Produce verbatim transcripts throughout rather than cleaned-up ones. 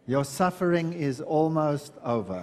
Your suffering is almost over.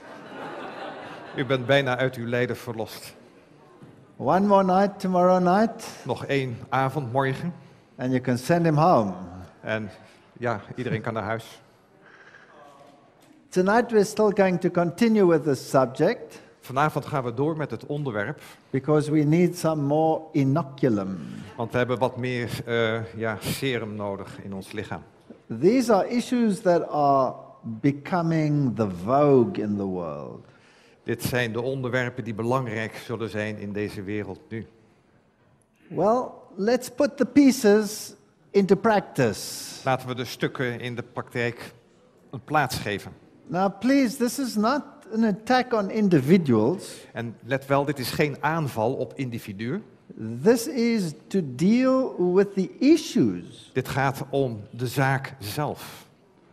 U bent bijna uit uw lijden verlost. One more night tomorrow night, Nog één avond morgen. and you can send him home. En ja, iedereen kan naar huis. Tonight we're still going to continue with this subject Vanavond gaan we door met het onderwerp. because we need some more inoculum. Want we hebben wat meer uh, ja, serum nodig in ons lichaam. These are issues that are becoming the vogue in the world. Dit zijn de onderwerpen die belangrijk zullen zijn in deze wereld nu. Well, let's put the pieces into practice. Laten we de stukken in de praktijk een plaats geven. Now, please, this is not an attack on individuals. En let wel, dit is geen aanval op individuen. This is to deal with the issues. Dit gaat om de zaak zelf.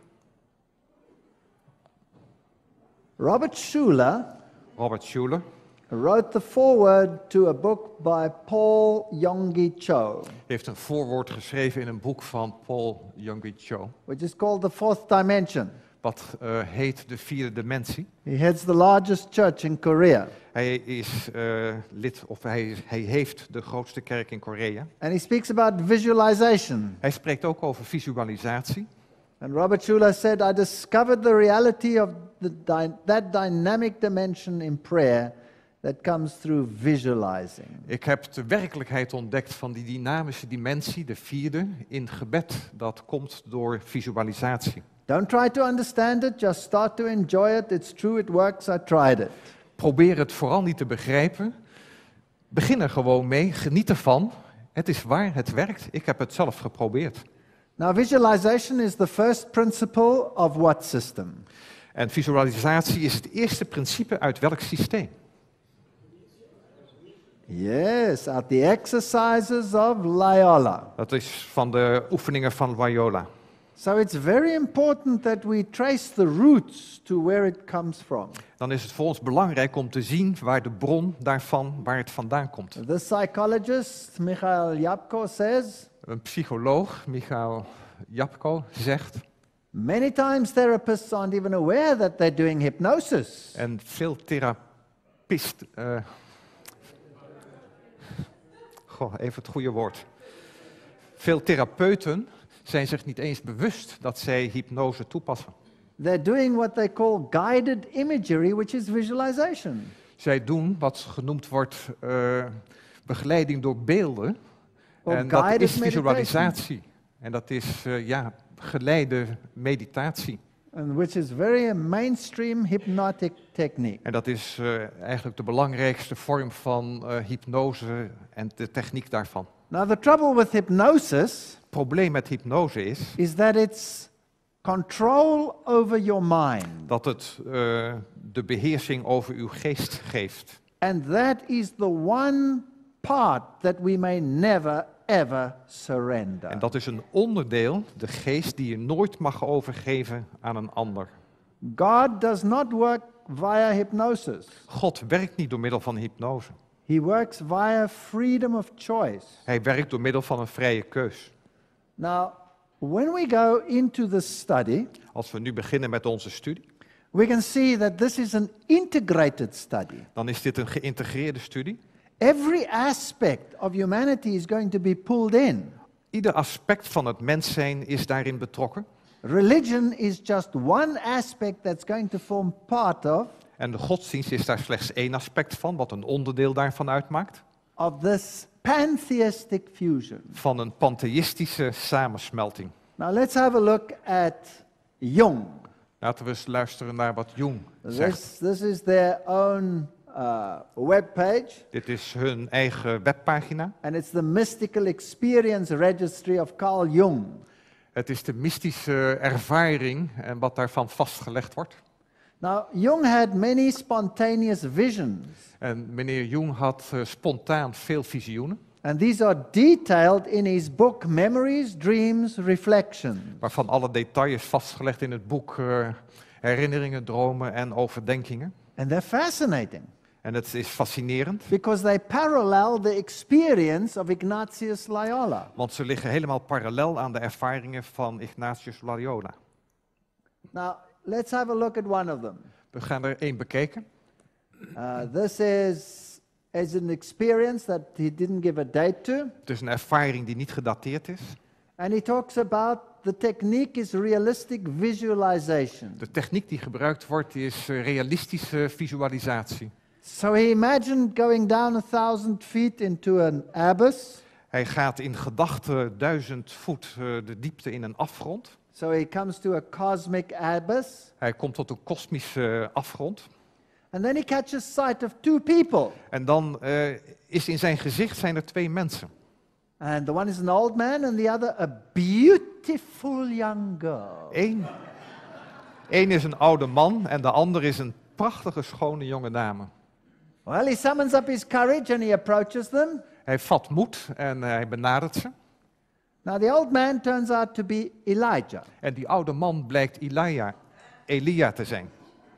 Robert Schuller Robert Schuller wrote the foreword to a book by Paul Yonggi Cho, heeft een voorwoord geschreven in een boek van Paul Yonggi Cho, which is called The Fourth Dimension. wat uh, heet de vierde dimensie. He heads the largest church in Korea. Hij is uh, lid, of hij, hij heeft de grootste kerk in Korea. And he speaks about visualization. Hij spreekt ook over visualisatie. And Robert Schuller said, I discovered the reality of the dy- that dynamic dimension in prayer that comes through visualizing. Ik heb de werkelijkheid ontdekt van die dynamische dimensie, de vierde, in gebed. Dat komt door visualisatie. Don't try to understand it, just start to enjoy it. It's true, it works, I tried it. Probeer het vooral niet te begrijpen. Begin er gewoon mee, geniet ervan. Het is waar, het werkt. Ik heb het zelf geprobeerd. Now, visualization is the first principle of what system? En visualisatie is het eerste principe uit welk systeem? Yes, out the exercises of Loyola. Dat is van de oefeningen van Loyola. So it's very important that we trace the roots to where it comes from. Dan is het voor ons belangrijk om te zien waar de bron daarvan, waar het vandaan komt. The psychologist Mikhail Yapko says, Een psycholoog, Michael Japko, zegt, many times therapists aren't even aware that they're doing hypnosis. en veel therapisten, uh, goh, even het goede woord. Veel therapeuten zijn zich niet eens bewust dat zij hypnose toepassen. They're doing what they call guided imagery, which is visualization. Zij doen wat genoemd wordt uh, begeleiding door beelden. Or En dat guided is visualisatie. En dat is uh, ja, geleide meditatie. And which is very a mainstream hypnotic technique. En dat is uh, eigenlijk de belangrijkste vorm van uh, hypnose en de techniek daarvan. Now the trouble with hypnosis Het probleem met hypnose is is that it's control over your mind. dat het uh, de beheersing over uw geest geeft. And that is the one part that we may never ever surrender. En dat is een onderdeel, de geest, die je nooit mag overgeven aan een ander. God does not work via hypnosis. God werkt niet door middel van hypnose. He works via freedom of choice. Hij werkt door middel van een vrije keus. Now, when we go into the study, Als we nu beginnen met onze studie, we can see that this is an integrated study. dan is dit een geïntegreerde studie. Every aspect of humanity is going to be pulled in. Ieder aspect van het mens zijn is daarin betrokken. Religion is just one aspect that's going to form part of, En de godsdienst is daar slechts één aspect van, wat een onderdeel daarvan uitmaakt. of this pantheistic fusion. Van een pantheïstische samensmelting. Now let's have a look at Jung. Laten we eens luisteren naar wat Jung zegt. This, this is their own uh, webpage, Dit is hun eigen webpagina. and it's the Mystical Experience Registry of Carl Jung. Het is de mystische ervaring en wat daarvan vastgelegd wordt. Now, Jung had many spontaneous visions, En meneer Jung had uh, spontaan veel visioenen, and these are detailed in his book Memories, Dreams, Reflections. waarvan alle details vastgelegd in het boek uh, Herinneringen, Dromen en Overdenkingen. And they're fascinating En het is fascinerend, because they parallel the experience of Ignatius Loyola. want ze liggen helemaal parallel aan de ervaringen van Ignatius Loyola. Now, let's have a look at one of them. We gaan er één bekijken. Uh, this is, is an experience that he didn't give a date to. Het is een ervaring die niet gedateerd is. And he talks about the technique is realistic visualization. De techniek die gebruikt wordt is uh, realistische visualisatie. So he imagined going down a thousand feet into an abyss. Hij gaat in gedachten duizend voet uh, de diepte in een afgrond. So he comes to a cosmic abyss. Hij komt tot een kosmische afgrond. And then he catches sight of two people. En dan uh, is in zijn gezicht zijn er twee mensen. And the one is an old man and the other a beautiful young girl. Eén, één is een oude man en de ander is een prachtige, schone jonge dame. Well, he summons up his courage and he approaches them. Hij vat moed en hij benadert ze. Now the old man turns out to be Elijah. En die oude man blijkt Elia, Elia te zijn.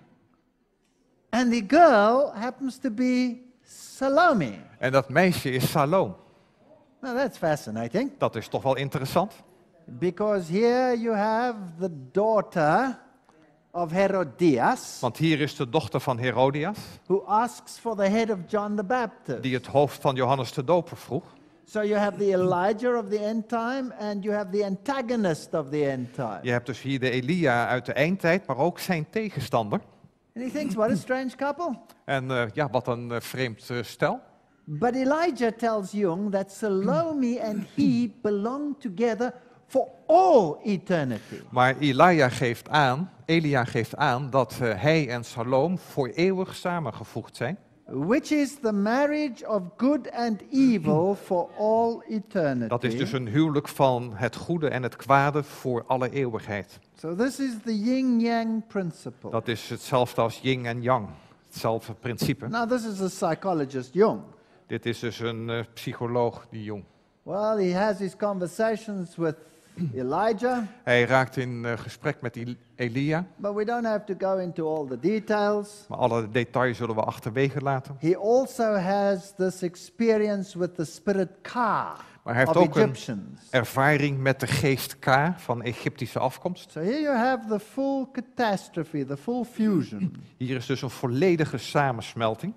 And the girl happens to be Salome. En dat meisje is Salome. Now that's fascinating. Dat is toch wel interessant. Because here you have the daughter of Herodias, Want hier is de dochter van Herodias, who asks for the head of John the Baptist. die het hoofd van Johannes de Doper vroeg. So you have the Elijah of the end time and you have the antagonist of the end time. Je hebt dus hier de Elia uit de eindtijd, maar ook zijn tegenstander. And he thinks, what a strange couple. En uh, ja, wat een uh, vreemd uh, stel. But Elijah tells Jung that Salome and he belong together for all eternity. Maar Elia geeft aan, Elia geeft aan dat uh, hij en Salome voor eeuwig samengevoegd zijn. Which is the marriage of good and evil for all eternity. Dat is dus een huwelijk van het goede en het kwade voor alle eeuwigheid. So this is the yin-yang principle. Dat is hetzelfde als yin en yang, hetzelfde principe. Now this is a psychologist, Jung. Dit is dus een uh, psycholoog, die Jung. Well, he has his conversations with Elijah, Hij raakt in uh, gesprek met El- Elia, but we don't have to go into all the details. maar alle details zullen we achterwege laten. He also has this experience with the spirit Ka Maar hij heeft of ook een Egyptians. ervaring met de geest K van Egyptische afkomst. So here you have the full catastrophe, the full fusion. Hier is dus een volledige samensmelting.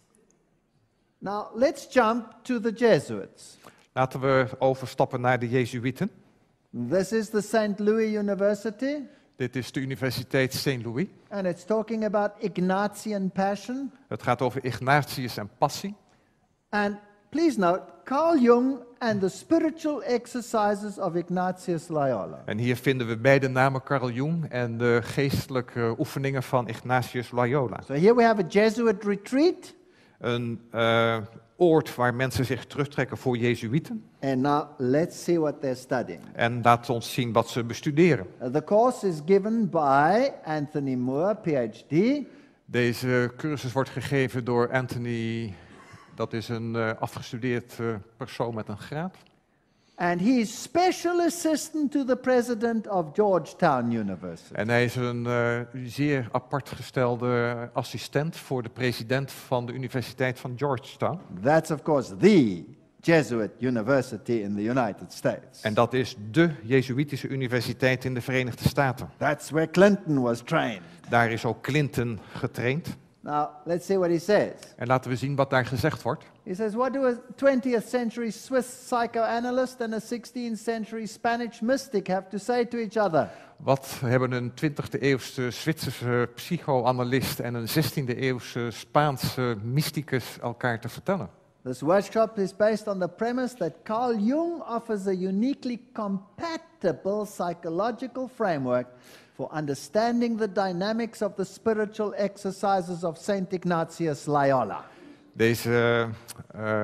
Now let's jump to the Jesuits. Laten we overstappen naar de Jezuïeten. This is the Saint Louis University, Dit is de Universiteit Saint Louis. and it's talking about Ignatian passion. Het gaat over Ignatius en passie. And please note, Carl Jung and the spiritual exercises of Ignatius Loyola. En hier vinden we beide namen Carl Jung en de geestelijke oefeningen van Ignatius Loyola. So here we have a Jesuit retreat, Een uh, oord waar mensen zich terugtrekken voor Jezuïeten. and now let's see what they're studying. En laat ons zien wat ze bestuderen. Uh, the course is given by Anthony Moore, P H D, Deze cursus wordt gegeven door Anthony, dat is een uh, afgestudeerd uh, persoon met een graad. and he is special assistant to the president of Georgetown University. En hij is een uh, zeer apart gestelde assistent voor de president van de Universiteit van Georgetown. That's of course the Jesuit university in the United States. En dat is de Jezuïtische universiteit in de Verenigde Staten. That's where Clinton was trained. Daar is ook Clinton getraind. Now, let's see what he says. En laten we zien wat daar gezegd wordt. He says, what do a twentieth century Swiss psychoanalyst and a sixteenth century Spanish mystic have to say to each other? Wat hebben een twintigste eeuwse Zwitserse psychoanalist en een zestiende eeuwse Spaanse mysticus elkaar te vertellen? This workshop is based on the premise that Carl Jung offers a uniquely compatible psychological framework for understanding the dynamics of the spiritual exercises of Saint Ignatius Loyola. Deze uh,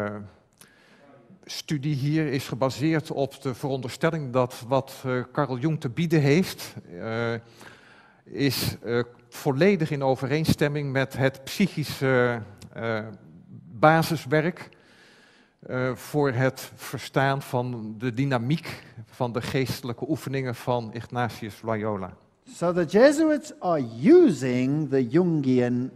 studie hier is gebaseerd op de veronderstelling dat wat uh, Carl Jung te bieden heeft, uh, is uh, volledig in overeenstemming met het psychische uh, basiswerk uh, voor het verstaan van de dynamiek van de geestelijke oefeningen van Ignatius Loyola. So the Jesuits are using the Jungian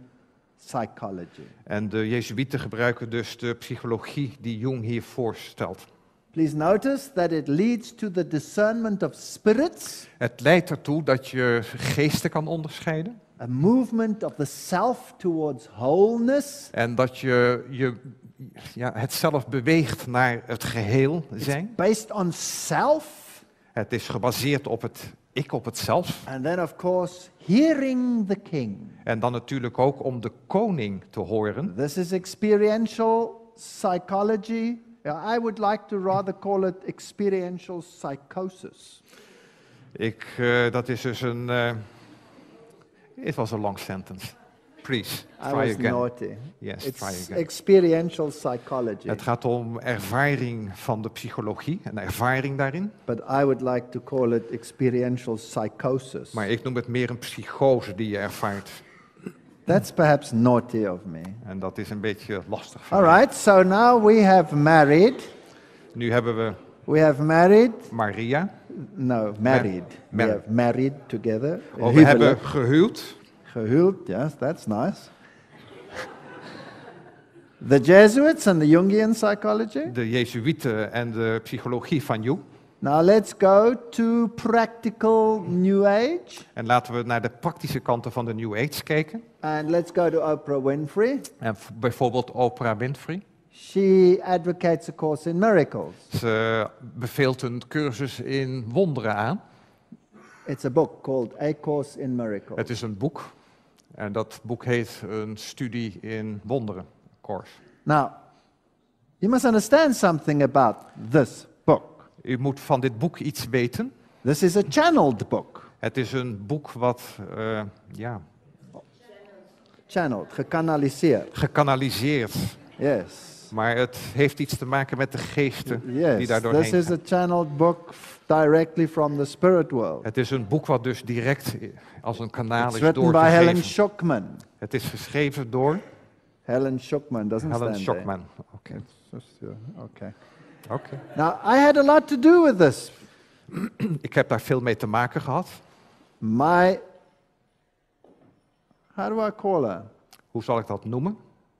psychology. En de Jezuïeten gebruiken dus de psychologie die Jung hier voorstelt. Please notice that it leads to the discernment of spirits, Het leidt ertoe dat je geesten kan onderscheiden. a movement of the self towards wholeness. En dat je, je ja, het zelf beweegt naar het geheel zijn. Based on self, Het is gebaseerd op het ik, op het zelf. and then of course hearing the king. En dan natuurlijk ook om de koning te horen. This is experiential psychology. Yeah, I would like to rather call it experiential psychosis. Ik, uh, dat is dus een... Uh, it was a long sentence. Please, I try was again. naughty. Yes, It's try again. experiential psychology. Het gaat om ervaring van de psychologie, een ervaring daarin. But I would like to call it experiential psychosis. Maar ik noem het meer een psychose die je ervaart. That's perhaps naughty of me. En dat is een beetje lastig. van All mij. right, so now we have married. Nu hebben we We have married. Maria. No, married. we married. have married together. Oh, we hebben Huwelijk. gehuwd. Gehuwd, yes, that's nice. The Jesuits and the Jungian psychology. De Jezuïeten en de psychologie van Jung. Now let's go to practical New Age. En laten we naar de praktische kanten van de New Age kijken. And let's go to Oprah Winfrey. En v- bijvoorbeeld Oprah Winfrey. She advocates a course in miracles. Ze beveelt een cursus in wonderen aan. It's a book called A Course in Miracles. Het is een boek. En dat boek heet Een studie in wonderen. Course. Now, you must understand something about this book. U moet van dit boek iets weten. This is a channeled book. Het is een boek wat uh, ja, Channeled, gekanaliseerd. gekanaliseerd. Yes. Maar het heeft iets te maken met de geesten die Yes, daar this doorheen is gaan. a channeled book f- directly from the spirit world. Het is een boek wat dus direct als een kanaal It's is written by Helen doorgegeven. Schuckman. Het is geschreven door Helen Schuckman doesn't Helen stand Schuckman. Oké. there. It's just, uh, okay. Oké. Now, I had a lot to do with this. Ik heb daar veel mee te maken gehad. My, how do I call her? Hoe zal ik dat noemen?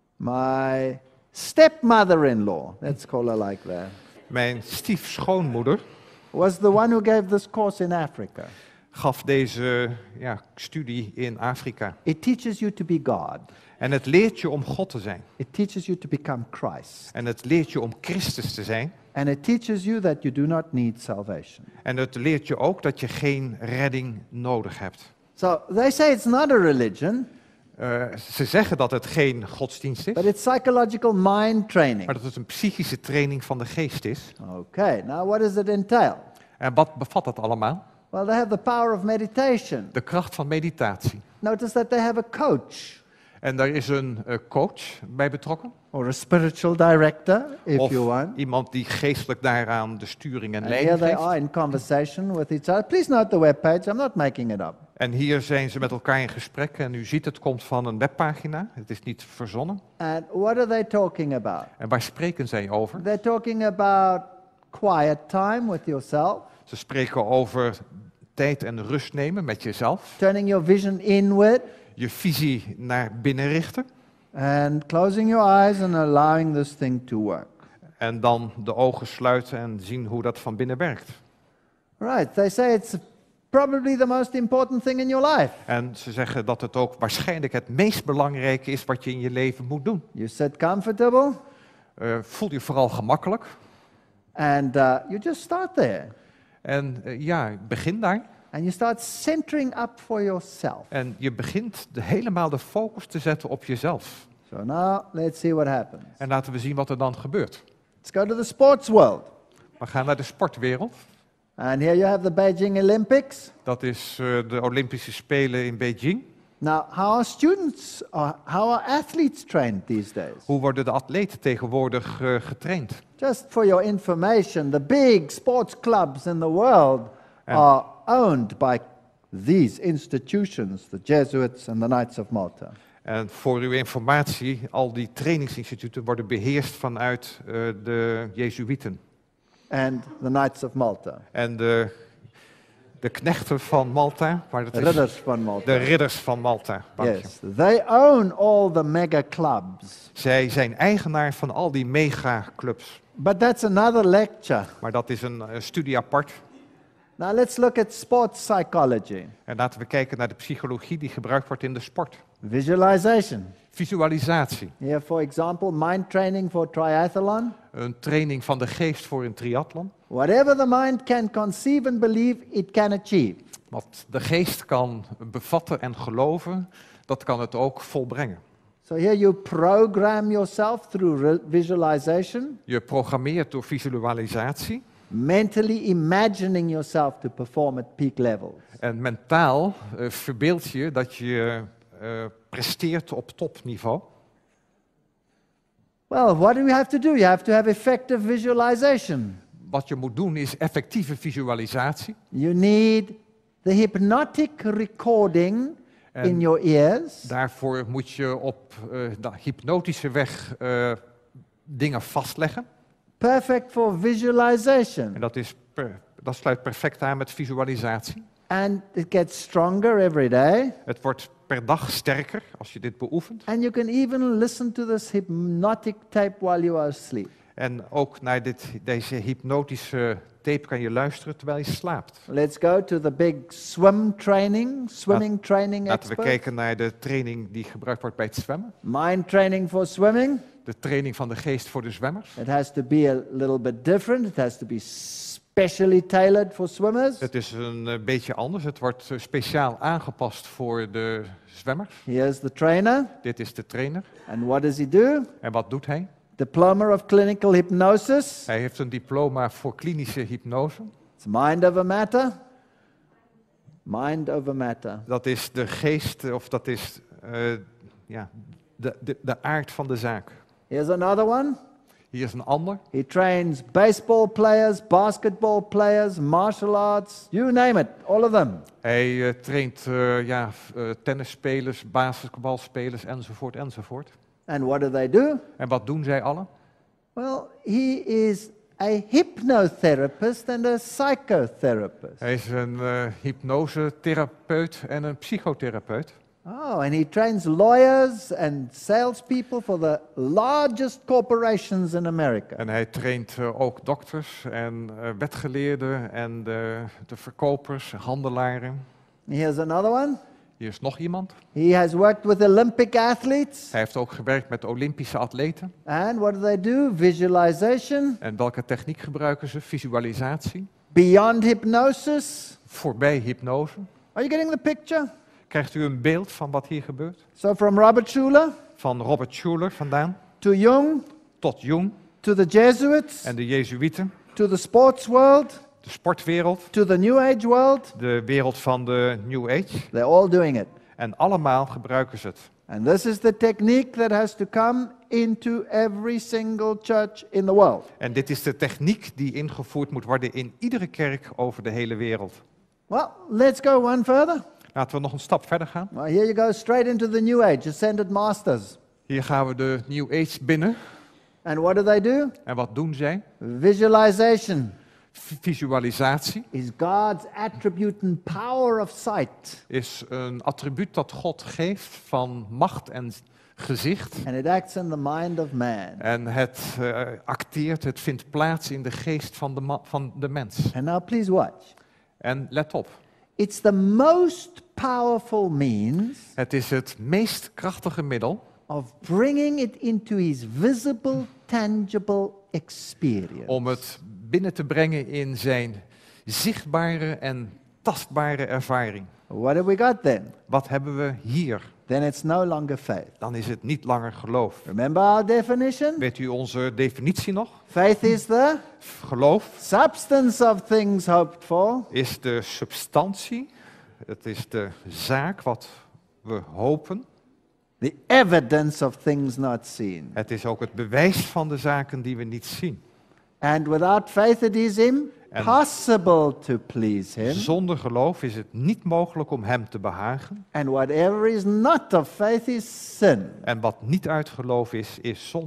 My stepmother-in-law, let's call her like that, Mijn stiefschoonmoeder was the one who gave this course in Africa. gaf deze ja, studie in Afrika. It teaches you to be God. En het leert je om God te zijn. It teaches you to become Christ. En het leert je om Christus te zijn. And it teaches you that you do not need salvation. En het leert je ook dat je geen redding nodig hebt. So they say it's not a religion, Uh, ze zeggen dat het geen godsdienst is, but it's psychological mind training. maar dat het een psychische training van de geest is. Okay, now what does it entail? En wat bevat dat allemaal? Well, they have the power of meditation. De kracht van meditatie. Notice that they have a coach En daar is een uh, coach bij betrokken. or a spiritual director, if Of you want. iemand die geestelijk daaraan de sturing en And here leiding they geeft. are in conversation with each other. Please note the webpage. I'm not making it up. En hier zijn ze met elkaar in gesprek. En u ziet, het komt van een webpagina. Het is niet verzonnen. And what are they talking about? En waar spreken zij over? They're talking about quiet time with yourself, Ze spreken over tijd en rust nemen met jezelf. turning your vision inward, Je visie naar binnen richten. and closing your eyes and allowing this thing to work. En dan de ogen sluiten en zien hoe dat van binnen werkt. Right, they say it's probably the most important thing in your life. En ze zeggen dat het ook waarschijnlijk het meest belangrijke is wat je in je leven moet doen. You sit comfortable, Uh, voel je vooral gemakkelijk. and uh, you just start there. En uh, ja, begin daar. And you start centering up for yourself. En je begint de, helemaal de focus te zetten op jezelf. So now let's see what happens. En laten we zien wat er dan gebeurt. Let's go to the sports world. We gaan naar de sportwereld. And here you have the Beijing Olympics. Dat is uh, de Olympische Spelen in Beijing. Now, how are students, or how are athletes trained these days? Hoe worden de atleten tegenwoordig uh, getraind? Just for your information, the big sports clubs in the world And- are owned by these institutions, the Jesuits and the Knights of Malta. En voor uw informatie, al die trainingsinstituten worden beheerst vanuit uh, de Jezuïeten And the Knights of Malta. en de de knechten van Malta, maar dat is Ridders van Malta. de ridders van Malta. Dank je. Yes, they own all the mega clubs. Zij zijn eigenaar van al die megaclubs. But that's another lecture. Maar dat is een uh, studie apart. Now let's look at sports psychology. En laten we kijken naar de psychologie die gebruikt wordt in de sport. Visualization. Visualisatie. Here, for example, mind training for triathlon. Een training van de geest voor een triathlon. Whatever the mind can conceive and believe, it can achieve. Wat de geest kan bevatten en geloven, dat kan het ook volbrengen. So here you program yourself through re- visualization, Je programmeert door visualisatie mentally imagining yourself to perform at peak levels. en mentaal uh, verbeeld je dat je uh, presteert op topniveau. Well, what do you have to do? You have to have effective visualization. Wat je moet doen is effectieve visualisatie. You need the hypnotic recording En in your ears. daarvoor moet je op uh, de hypnotische weg uh, dingen vastleggen. Perfect for visualization. En dat, is per, dat sluit perfect aan met visualisatie. And it gets stronger every day. Het wordt per dag sterker als je dit beoefent. And you can even listen to this hypnotic tape while you are asleep. En ook naar dit, deze hypnotische tape kan je luisteren terwijl je slaapt. Let's go to the big swim training, swimming training Laten we expert. kijken naar de training die gebruikt wordt bij het zwemmen. Mind training for swimming. De training van de geest voor de zwemmers. It has to be a little bit different. It has to be specially tailored for swimmers. Het is een uh, beetje anders. Het wordt uh, speciaal aangepast voor de zwemmers. Here's the trainer. Dit is de trainer. And what does he do? En wat doet hij? Diploma of clinical hypnosis. Hij heeft een diploma voor klinische hypnose. It's mind over matter. Mind over matter. Dat is de geest, of dat is uh, ja, de, de, de aard van de zaak. Here's another one. Hier is een ander. He trains baseball players, basketball players, martial arts, you name it, all of them. Hij uh, traint uh, ja, uh, tennisspelers, basketbalspelers enzovoort enzovoort. And what do they do? En wat doen zij allen? Well, he is a hypnotherapist and a psychotherapist. Hij is een uh, hypnosetherapeut en een psychotherapeut. Oh, and he trains lawyers and salespeople for the largest corporations in America. En hij traint uh, ook dokters en uh, wetgeleerden en de, de verkopers, handelaren. Here's another one. Hier is nog iemand. He has worked with Olympic athletes. Hij heeft ook gewerkt met Olympische atleten. And what do they do? Visualization, En welke techniek gebruiken ze? Visualisatie. beyond hypnosis. Voorbij hypnose. Are you getting the picture? Krijgt u een beeld van wat hier gebeurt? So from Robert Schuller Van Robert Schuller vandaan to Jung tot Jung to the Jesuits en de Jezuïeten, to the sports world de sportwereld, to the New Age world. de wereld van de New Age. They're all doing it. En allemaal gebruiken ze het. And this is the technique that has to come into every single church in the world. En dit is de techniek die ingevoerd moet worden in iedere kerk over de hele wereld. Well, let's go one further. Laten we nog een stap verder gaan. Well, here you go straight into the New Age, Ascended Masters. Hier gaan we de New Age binnen. And what do they do? En wat doen zij? Visualization V- Visualisatie is God's attribute and power of sight. is een attribuut dat God geeft van macht en gezicht. And it acts in the mind of man. En het uh, acteert, het vindt plaats in de geest van de, ma- van de mens. And now please watch. En let op, It's the most powerful means het is het meest krachtige middel of bringing it into his visible, tangible experience. om het binnen te brengen in zijn zichtbare en tastbare ervaring. What have we got then? Wat hebben we hier? Then it's no longer faith. Dan is het niet langer geloof. Remember our definition? Weet u onze definitie nog? Faith is the Geloof substance of things hoped for, is de substantie, het is de zaak wat we hopen. the evidence of things not seen. Het is ook het bewijs van de zaken die we niet zien. And without faith it is impossible to please him. Zonder geloof is het niet mogelijk om hem te behagen. And whatever is not of faith is sin. En wat niet uit geloof is, is zonde.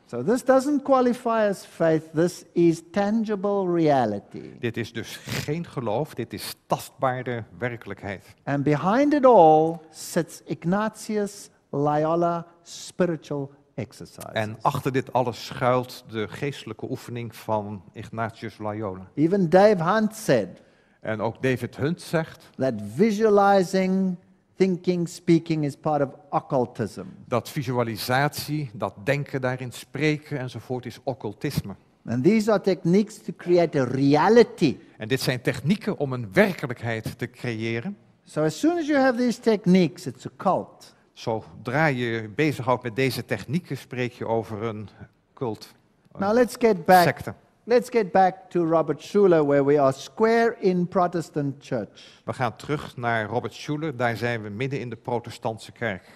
So this doesn't qualify as faith, this is tangible reality. Dit is dus geen geloof, dit is tastbare werkelijkheid. And behind it all sits Ignatius Loyola spiritual exercises. En achter dit alles schuilt de geestelijke oefening van Ignatius Loyola. Even Dave Hunt said En ook David Hunt zegt that visualizing, thinking, speaking is part of occultism. dat visualisatie, dat denken daarin, spreken enzovoort is occultisme. And these are techniques to create a reality. En dit zijn technieken om een werkelijkheid te creëren. So as soon as you have these techniques, it's a cult. Zodra je je bezighoudt met deze technieken, spreek je over een cult, een Now let's get back. secte. Let's get back to Robert Schuller, where we are square in Protestant church. We gaan terug naar Robert Schuller, daar zijn we midden in de protestantse kerk.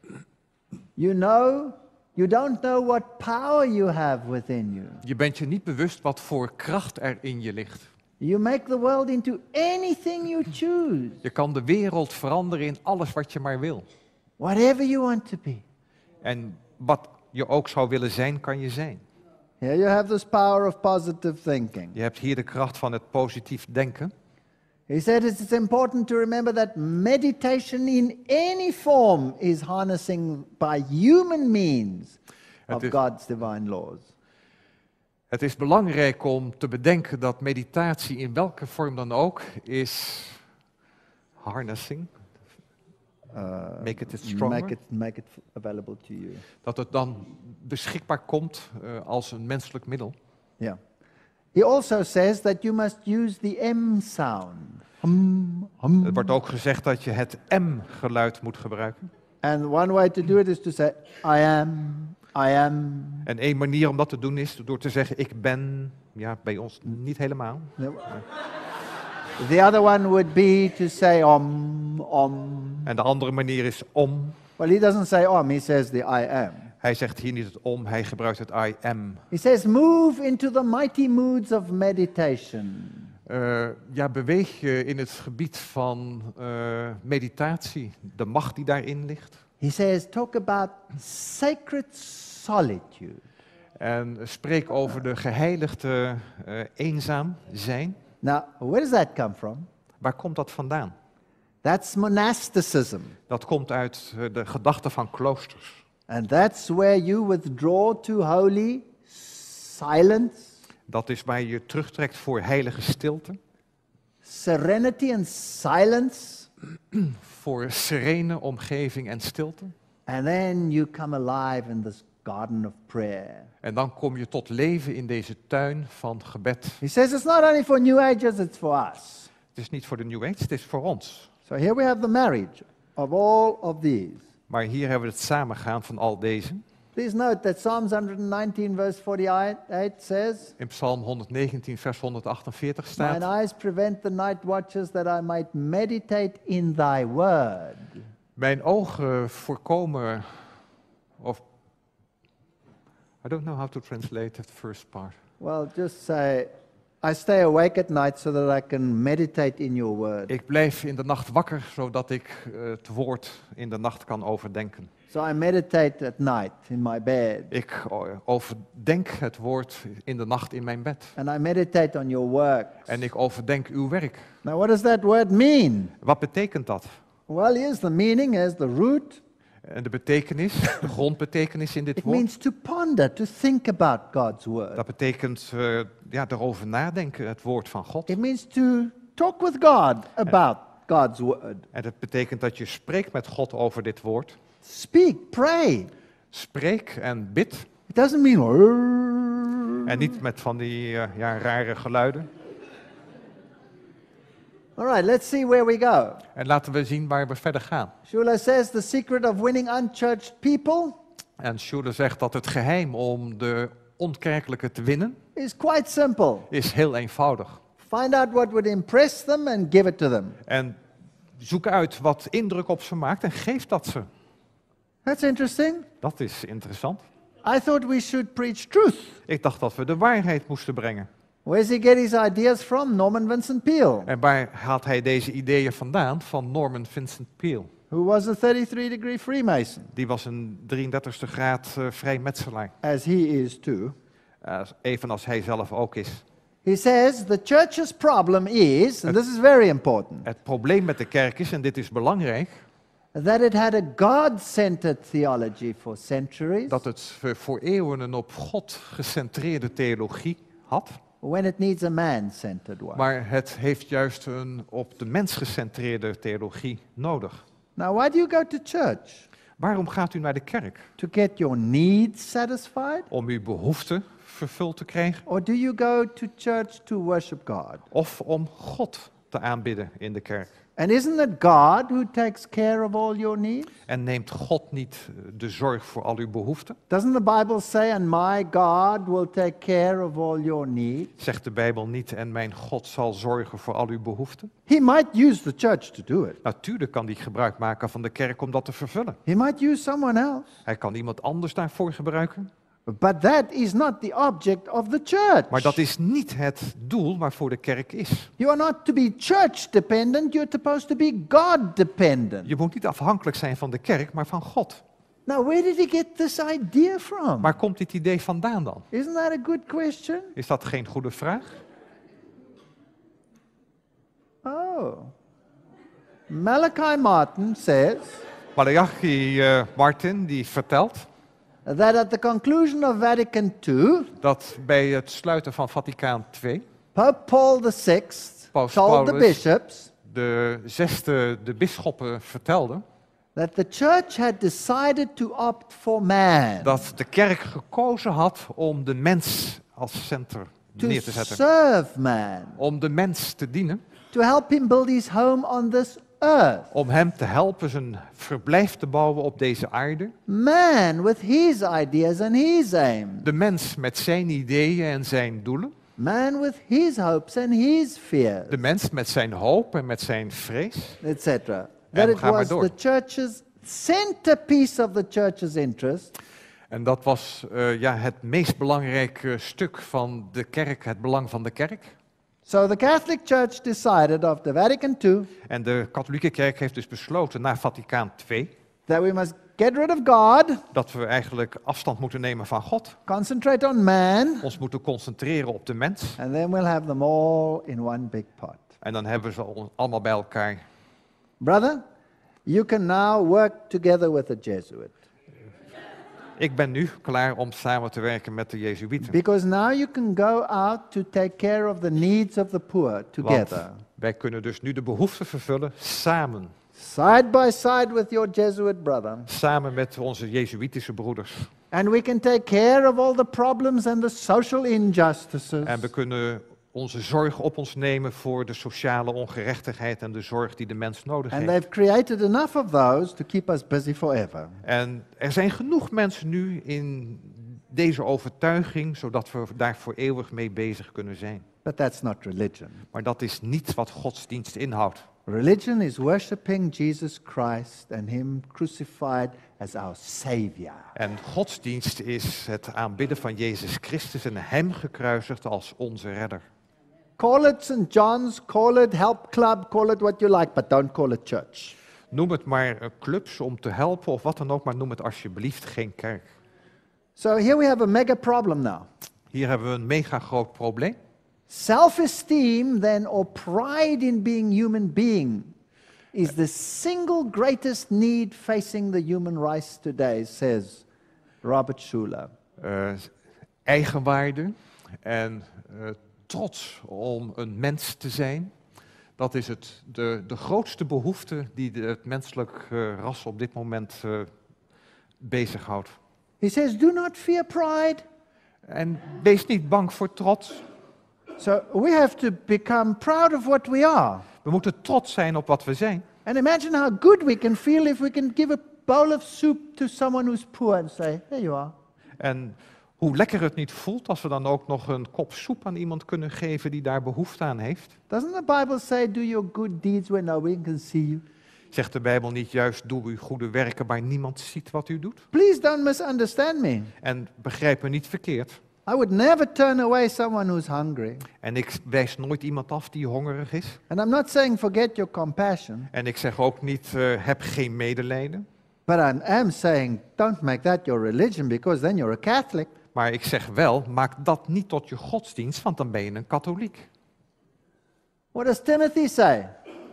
You know, you don't know what power you have within you. Je bent je niet bewust wat voor kracht er in je ligt. You make the world into anything you choose, Je kan de wereld veranderen in alles wat je maar wil. whatever you want to be. En wat je ook zou willen zijn, kan je zijn. Here you have this power of positive thinking. Je hebt hier de kracht van het positief denken. He said it's important to remember that meditation in any form is harnessing by human means of is- God's divine laws. Het is belangrijk om te bedenken dat meditatie in welke vorm dan ook is harnessing. Uh, Make it stronger. Make it, make it available to you. Dat het dan beschikbaar komt uh, als een menselijk middel. Yeah. He also says that you must use the M sound. Hum, hum. Er wordt ook gezegd dat je het M-geluid moet gebruiken. And one way to do it is to say, I am, I am. En één manier om dat te doen is door te zeggen, ik ben, ja, bij ons niet helemaal. The other one would be to say om, om. En de andere manier is om. Well, he doesn't say om, he says the I am. Hij zegt hier niet het om, hij gebruikt het I am. He says, move into the mighty moods of meditation. Uh, ja, beweeg je in het gebied van uh, meditatie, de macht die daarin ligt. He says, talk about sacred solitude. En spreek over de geheiligde uh, eenzaam zijn. Now, where does that come from? Waar komt dat vandaan? That's monasticism. Dat komt uit uh, de gedachte van kloosters. And that's where you withdraw to holy silence, Dat is waar je je terugtrekt voor heilige stilte. serenity and silence. Voor serene omgeving en stilte. And then you come alive in this garden of prayer. En dan kom je tot leven in deze tuin van gebed. He says it's not only for New Agers, it's for us. Het is niet voor de New Age, het is voor ons. So here we have the marriage of all of these. Maar hier hebben we het samengaan van al deze. Please note that Psalms one nineteen verse forty-eight says, In Psalm honderdnegentien vers honderdachtenveertig mine staat: eyes prevent the night watches that I might meditate in thy word. Mijn ogen voorkomen, of I don't know how to translate that first part. Well, just say, I stay awake at night so that I can meditate in your word. Ik blijf in de nacht wakker, zodat ik uh, het woord in de nacht kan overdenken. So I meditate at night in my bed. Ik uh, overdenk het woord in de nacht in mijn bed. And I meditate on your work. En ik overdenk uw werk. Now, what does that word mean? Wat betekent dat? Well, here's the meaning, here's the root. En de betekenis, de grondbetekenis in dit It woord, means to ponder, to think about God's word. dat betekent uh, ja, erover nadenken, het woord van God. It means to talk with God about God's word. En dat betekent dat je spreekt met God over dit woord. Speak, pray. Spreek en bid. It doesn't mean. En niet met van die uh, ja, rare geluiden. All right, let's see where we go. En laten we zien waar we verder gaan. Shula says the secret of winning unchurched people En Schuller zegt dat het geheim om de onkerkelijke te winnen is quite simple. is heel eenvoudig. Find out what would impress them and give it to them. En zoek uit wat indruk op ze maakt en geef dat ze. That's interesting. Dat is interessant. I thought we should preach truth. Ik dacht dat we de waarheid moesten brengen. Where's he get his ideas from? Norman Vincent Peale, En waar haalt hij deze ideeën vandaan? Van Norman Vincent Peale. who was a thirty-three degree Freemason, Die was een drieëndertigste graad uh, vrijmetselaar. as he is too. Uh, evenals hij zelf ook is. He says the church's problem is, and this is very important, Het probleem met de kerk is, en dit is belangrijk, that it had a God-centered theology for centuries, dat het uh, voor eeuwen een op God gecentreerde theologie had. when it needs a man-centered one. Maar het heeft juist een op de mens gecentreerde theologie nodig. Now, why do you go to church? Waarom gaat u naar de kerk? To get your needs satisfied? Om uw behoeften vervuld te krijgen? Or do you go to church to worship God? Of om God te aanbidden in de kerk? And isn't it God who takes care of all your needs? En neemt God niet de zorg voor al uw behoeften? Doesn't the Bible say, and my God will take care of all your needs? Zegt de Bijbel niet, en mijn God zal zorgen voor al uw behoeften? He might use the church to do it. Natuurlijk kan hij gebruik maken van de kerk om dat te vervullen. He might use someone else. Hij kan iemand anders daarvoor gebruiken. But that is not the object of the church. Maar dat is niet het doel waarvoor de kerk is. You are not to be church dependent, you're supposed to be God dependent. Je moet niet afhankelijk zijn van de kerk, maar van God. Now, where did he get this idea from? Waar komt dit idee vandaan dan? Isn't that a good question? Is dat geen goede vraag? Oh. Malachi Martin says Malachi uh, Martin die vertelt that at the conclusion of Vatican two, dat bij het sluiten van Vaticaan twee, Pope Paul the sixth Paus told the Paulus bishops de zesde de bisschoppen vertelde that the church had decided to opt for man, dat de kerk gekozen had om de mens als centrum to neer te zetten. serve man, Om de mens te dienen, to help him build his home on this earth. om hem te helpen zijn verblijf te bouwen op deze aarde. Man with his ideas and his aim. De mens met zijn ideeën en zijn doelen. Man with his hopes and his fears, De mens met zijn hoop en met zijn vrees. et cetera. That En it ga maar was door. the church's centerpiece of the church's interest En dat was uh, ja, het meest belangrijke stuk van de kerk, het belang van de kerk. So the Catholic Church decided after Vatican two En de katholieke kerk heeft dus besloten na Vaticaan twee that we must get rid of God, dat we eigenlijk afstand moeten nemen van God. concentrate on man, Ons moeten concentreren op de mens. and then we'll have them all in one big pot. En dan hebben we ze al- allemaal bij elkaar. Brother, you can now work together with a Jesuit. Ik ben nu klaar om samen te werken met de Jezuïeten. Because now you can go out to take care of the needs of the poor together. Want wij kunnen dus nu de behoeften vervullen samen. Side by side with your Jesuit brother. Samen met onze Jezuïtische broeders. And we can take care of all the problems and the social injustices. En we kunnen onze zorg op ons nemen voor de sociale ongerechtigheid en de zorg die de mens nodig And heeft. they've created enough of those to keep us busy forever. En er zijn genoeg mensen nu in deze overtuiging, zodat we daar voor eeuwig mee bezig kunnen zijn. But that's not religion. Maar dat is niet wat godsdienst inhoudt. Religion is worshiping Jesus Christ and Him crucified as our Savior. En godsdienst is het aanbidden van Jezus Christus en hem gekruisigd als onze redder. Call it Saint John's, call it Help Club, call it what you like, but don't call it church. Noem het maar eh, clubs om te helpen of wat dan ook, maar noem het alsjeblieft geen kerk. So here we have a mega problem now. Hier hebben we een mega groot probleem. Self-esteem then, or pride in being human being, is the single greatest need facing the human race today, says Robert Schuller. Uh, eigenwaarde en uh, trots om een mens te zijn. Dat is het, de, de grootste behoefte die de, het menselijk uh, ras op dit moment uh, bezighoudt. He says, do not fear pride. En wees niet bang voor trots. So we have to become proud of what we are. We moeten trots zijn op wat we zijn. And imagine how good we can feel if we can give a bowl of soup to someone who's poor and say, here you are. En hoe lekker het niet voelt als we dan ook nog een kop soep aan iemand kunnen geven die daar behoefte aan heeft. Doesn't the Bible say, do your good deeds where no one can see you? Zegt de Bijbel niet juist, doe uw goede werken waar niemand ziet wat u doet? Please don't misunderstand me. En begrijp me niet verkeerd. I would never turn away someone who's hungry. En ik wijs nooit iemand af die hongerig is. And I'm not saying forget your compassion, En ik zeg ook niet, uh, heb geen medelijden. but I am saying don't make that your religion because then you're a Catholic. Maar ik zeg wel, maak dat niet tot je godsdienst, want dan ben je een katholiek. What does Timothy say?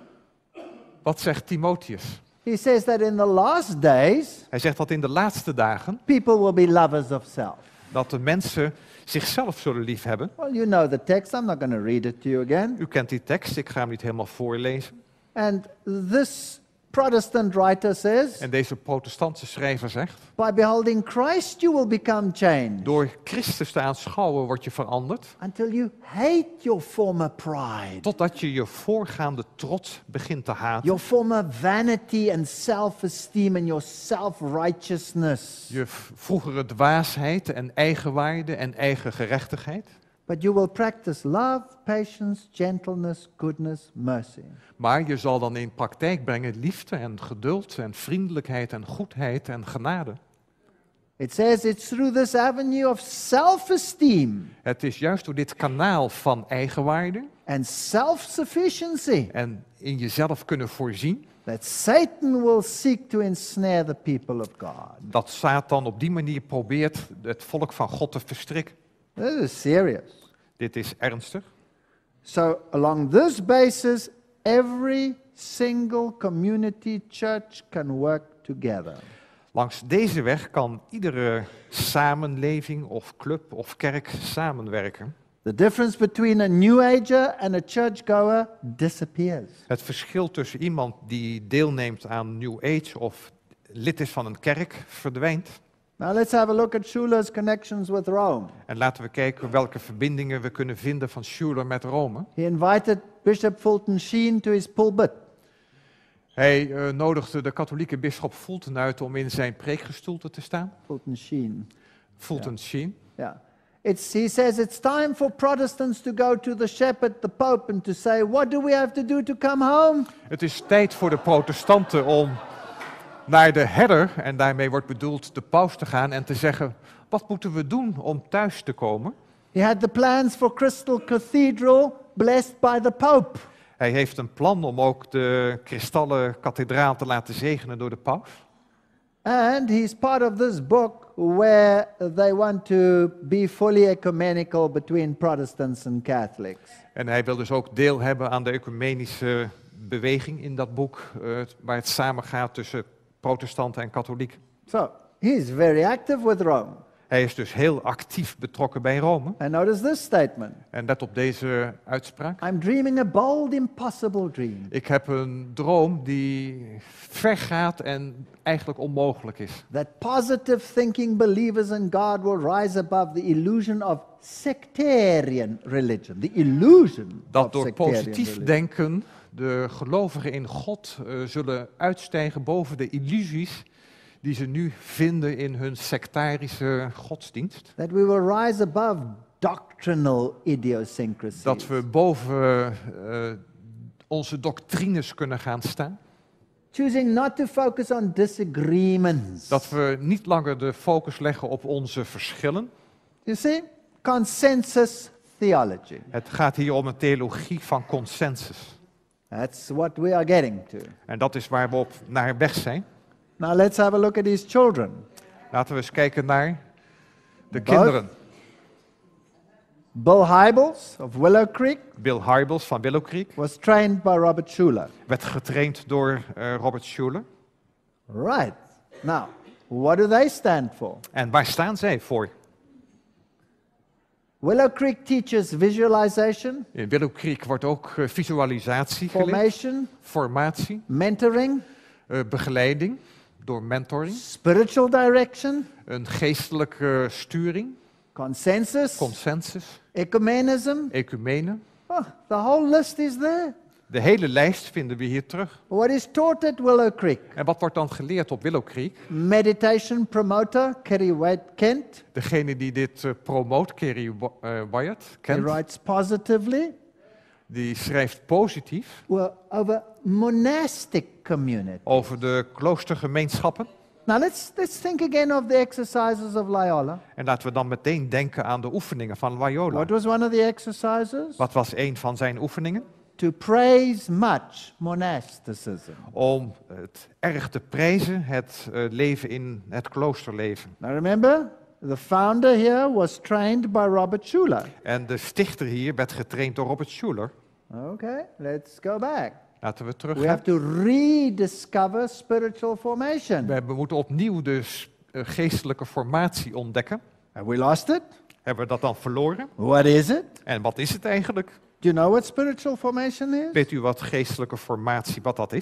Wat zegt Timotheus? He says that in the last days, Hij zegt dat in de laatste dagen, people will be lovers of self. dat de mensen zichzelf zullen liefhebben. Well, you know the text. I'm not going to read it to you again. U kent die tekst, ik ga hem niet helemaal voorlezen. And this Protestant writer says, En deze protestantse schrijver zegt, by beholding Christ you will become changed door Christus te aanschouwen word je veranderd, until you hate your former pride, totdat je je voorgaande trots begint te haten. your former vanity and self-esteem and your self-righteousness. Je v- vroegere dwaasheid en eigenwaarde en eigen gerechtigheid. But you will practice love, patience, gentleness, goodness, mercy. Maar je zal dan in praktijk brengen liefde en geduld en vriendelijkheid en goedheid en genade. It says it's through this avenue of self-esteem Het is juist door dit kanaal van eigenwaarde and self-sufficiency en in jezelf kunnen voorzien, that Satan will seek to ensnare the people of God. dat Satan op die manier probeert het volk van God te verstrikken. This is serious. Dit is ernstig. So along this basis, every single community church can work together. Langs deze weg kan iedere samenleving of club of kerk samenwerken. The difference between a New Ager and a churchgoer disappears. Het verschil tussen iemand die deelneemt aan New Age of lid is van een kerk verdwijnt. Now let's have a look at Schuller's connections with Rome. En laten we kijken welke verbindingen we kunnen vinden van Schuller met Rome. He invited Bishop Fulton Sheen to his pulpit. Hij uh, nodigde de katholieke bisschop Fulton uit om in zijn preekgestoelte te staan. Fulton Sheen. Fulton Sheen. Yeah. It's, he says it's time for Protestants to go to the shepherd, the Pope, and to say, what do we have to do to come home? Het is tijd voor de protestanten om naar de herder, en daarmee wordt bedoeld de paus, te gaan en te zeggen, wat moeten we doen om thuis te komen? He had the plans for Crystal Cathedral, blessed by the Pope. Hij heeft een plan om ook de kristallen kathedraal te laten zegenen door de paus. And he's part of this book where they want to be fully ecumenical between Protestants and Catholics. En hij wil dus ook deel hebben aan de ecumenische beweging in dat boek, uh, waar het samengaat tussen protestanten en katholieken. So he's very active with Rome. Hij is dus heel actief betrokken bij Rome. And notice this statement. En let op deze uitspraak. I'm dreaming a bold, impossible dream. Ik heb een droom die ver gaat en eigenlijk onmogelijk is. That positive thinking believers in God will rise above the illusion of sectarian religion. The illusion Dat of door sectarian positief religion. denken de gelovigen in God uh, zullen uitstijgen boven de illusies die ze nu vinden in hun sectarische godsdienst. That we will rise above doctrinal idiosyncrasies. Dat we boven uh, onze doctrines kunnen gaan staan. Choosing not to focus on disagreements. Dat we niet langer de focus leggen op onze verschillen. You see? Consensus theology. Het gaat hier om een theologie van consensus. That's what we are getting to. En dat is waar we op naar weg zijn. Now let's have a look at these children. Laten we eens kijken naar de Both. kinderen. Bill Hybels of Willow Creek Bill Hybels van Willow Creek was trained by Robert Schuller. werd getraind door uh, Robert Schuller. Right. Now, what do they stand for? En waar staan zij voor? Willow Creek teaches visualization, In Willow Creek wordt ook uh, visualisatie geleerd, formation, formatie, mentoring, uh, begeleiding door mentoring, spiritual direction, een geestelijke sturing, consensus, consensus, ecumenism. ecumene. Oh, the whole list is there. De hele lijst vinden we hier terug. What is taught at Willow Creek? En wat wordt dan geleerd op Willow Creek? Meditation promoter, Kerry White Kent. Degene die dit uh, promoot, Kerry Wa- uh, Wyatt, He kent, writes positively. die schrijft positief Well, over monastic community. over de kloostergemeenschappen. Now let's, let's think again of the exercises of Loyola. En laten we dan meteen denken aan de oefeningen van Loyola. What was one of the exercises? Wat was een van zijn oefeningen? To praise much monasticism. Om het erg te prijzen, het uh, leven in het kloosterleven. Now remember, the founder here was trained by Robert Schuller. En de stichter hier werd getraind door Robert Schuller. Okay, let's go back. Laten we We teruggaan. have to rediscover spiritual formation. We hebben- moeten opnieuw de s- uh, geestelijke formatie ontdekken. Have we lost it? Hebben we dat dan verloren? What is it? En wat is het eigenlijk? Do you know what spiritual formation is? Weet u wat geestelijke formatie, wat dat is?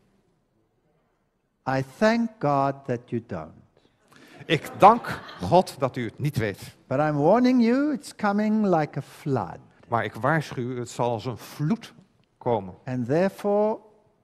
I thank God that you don't. Ik dank God dat u het niet weet. But I'm warning you, it's coming like a flood. Maar ik waarschuw u, het zal als een vloed komen. And therefore,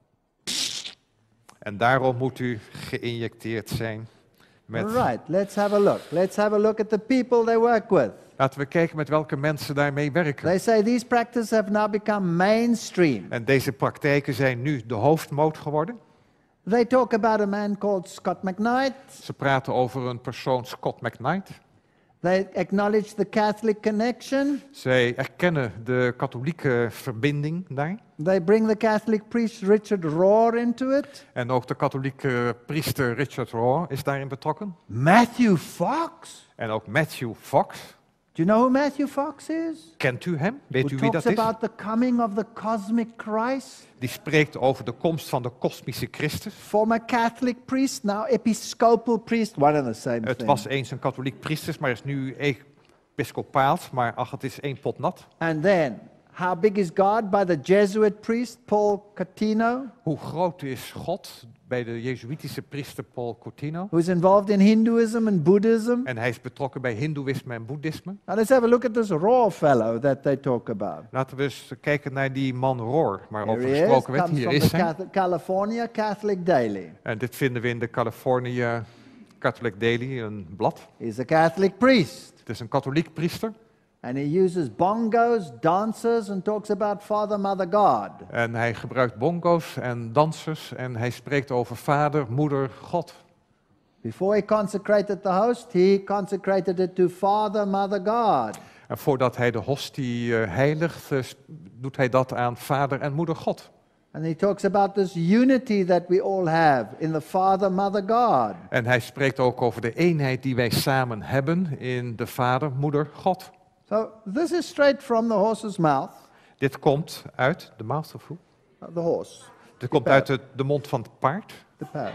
En daarom moet u geïnjecteerd zijn met... right, let's have a look. Let's have a look at the people they work with. Laten we kijken met welke mensen daarmee werken. They say these practices have now become mainstream. En deze praktijken zijn nu de hoofdmoot geworden. They talk about a man called Scott McKnight. Ze praten over een persoon, Scott McKnight. They acknowledge the Catholic connection. Zij erkennen de katholieke verbinding daar. They bring the Catholic priest Richard Rohr into it. En ook de katholieke priester Richard Rohr is daarin betrokken. Matthew Fox. En ook Matthew Fox. Do you know who Matthew Fox is? Kent u hem? Weet Who u wie talks dat is? about the coming of the cosmic Christ. Die spreekt over de komst van de kosmische Christus. Former Catholic priest, now Episcopal priest. One and the same Het thing. was eens een katholiek priester, maar is nu episcopaal. Maar ach, het is één pot nat. And then, how big is God by the Jesuit priest Paul Catino, Hoe groot is God bij de Jezuïtische priester Paul Coutinho? who's involved in Hinduism and Buddhism? En hij is betrokken bij hindoeïsme en boeddhisme. Now let's have a look at this raw fellow that they talk about. Laten we eens kijken naar die man Rohr, waarover Here he is, gesproken werd. comes Hier from is the hij. Catholic, California Catholic Daily. En dit vinden we in de California Catholic Daily, een blad. He's a Catholic priest. Het is een katholiek priester. And he uses bongos, dancers, and talks about Father, Mother, God. En hij gebruikt bongo's en dansers en hij spreekt over vader, moeder, God. Before he consecrated the host, he consecrated it to Father, Mother, God. En voordat hij de hostie uh, heiligt, uh, doet hij dat aan vader en moeder God. And he talks about this unity that we all have in the Father, Mother, God. En hij spreekt ook over de eenheid die wij samen hebben in de vader, moeder, God. So this is straight from the horse's mouth. Dit komt uit de mouth of who? Uh, The horse, Dit komt paard. uit de, de mond van het paard. the paard.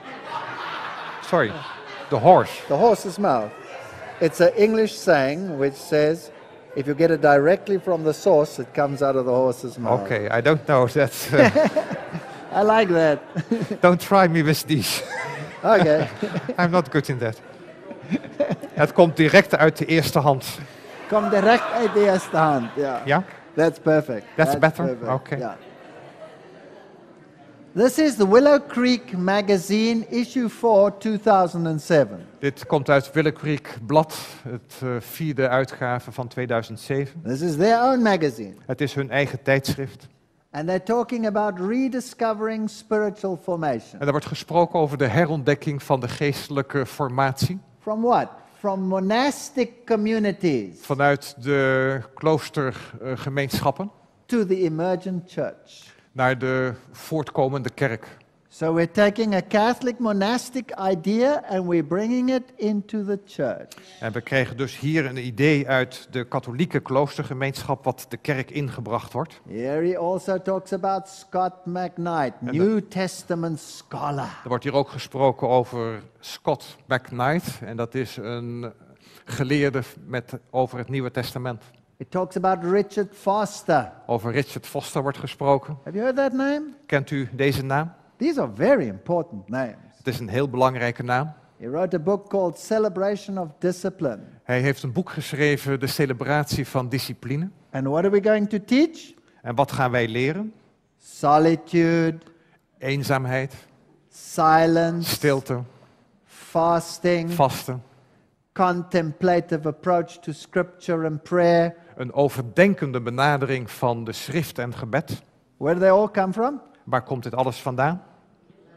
Sorry, de horse. The horse's mouth. It's an English saying which says, if you get it directly from the source, it comes out of the horse's mouth. Okay, I don't know that. Uh, I like that. don't try me with these. Okay. I'm not good in that. Het komt direct uit de eerste hand. Come direct uit de eerste hand. Yeah. Ja? That's perfect. That's better? perfect. Okay. Yeah. This is the Willow Creek Magazine, issue four, two thousand seven. Dit komt uit Willow Creek Blad, het uh, vierde uitgave van tweeduizend zeven. This is their own magazine. Het is hun eigen tijdschrift. And they're talking about rediscovering spiritual formation. En er wordt gesproken over de herontdekking van de geestelijke formatie. From what? From monastic communities Vanuit de kloostergemeenschappen to the emergent church. naar de voortkomende kerk. So we're taking a Catholic monastic idea and we're bringing it into the church. En we krijgen dus hier een idee uit de katholieke kloostergemeenschap wat de kerk ingebracht wordt. Here he also talks about Scott McKnight, New Testament scholar. Er wordt hier ook gesproken over Scott McKnight en dat is een geleerde met, over het Nieuwe Testament. It talks about Richard Foster. Over Richard Foster wordt gesproken. Have you heard that name? Kent u deze naam? These are very important names. Het is een heel belangrijke naam. He wrote a book called Celebration of Discipline. Hij heeft een boek geschreven, De Celebratie van Discipline. And what are we going to teach? En wat gaan wij leren? Solitude, Eenzaamheid, silence, stilte, fasting, vasten. contemplative approach to scripture and prayer. Een overdenkende benadering van de schrift en gebed. Where do they all come from? Waar komt dit alles vandaan?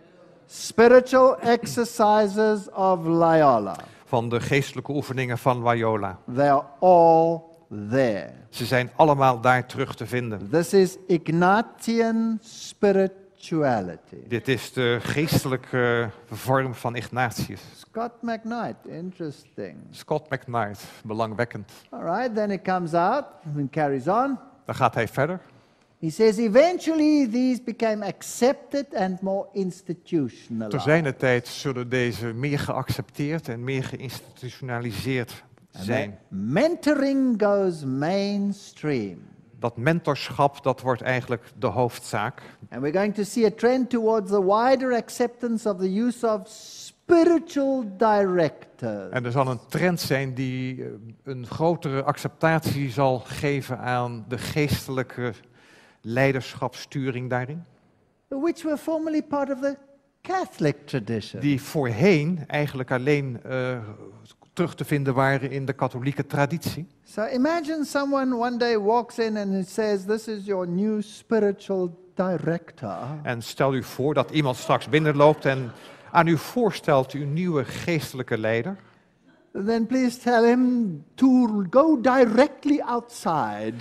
spiritual exercises of Loyola. Van de geestelijke oefeningen van Loyola. They are all there. Ze zijn allemaal daar terug te vinden. This is Ignatian spirituality. Dit is de geestelijke vorm van Ignatius. Scott McKnight, interesting. Scott McKnight, belangwekkend. All right, then it comes out and carries on. Dan gaat hij verder. He says, eventually these became accepted and more Ter institutionalized. zijner tijd zullen deze meer geaccepteerd en meer geïnstitutionaliseerd zijn. Mentoring goes mainstream. Dat mentorschap, dat wordt eigenlijk de hoofdzaak. And we're going to see a trend towards the wider acceptance of the use of spiritual directors. En er zal een trend zijn die eh, een grotere acceptatie zal geven aan de geestelijke leiderschapssturing daarin. Which were formerly part of the Catholic tradition. Die voorheen eigenlijk alleen uh, terug te vinden waren in de katholieke traditie. So imagine someone one day walks in and he says, this is your new spiritual director. En stel u voor dat iemand straks binnenloopt en aan u voorstelt uw nieuwe geestelijke leider. Then please tell him to go directly outside.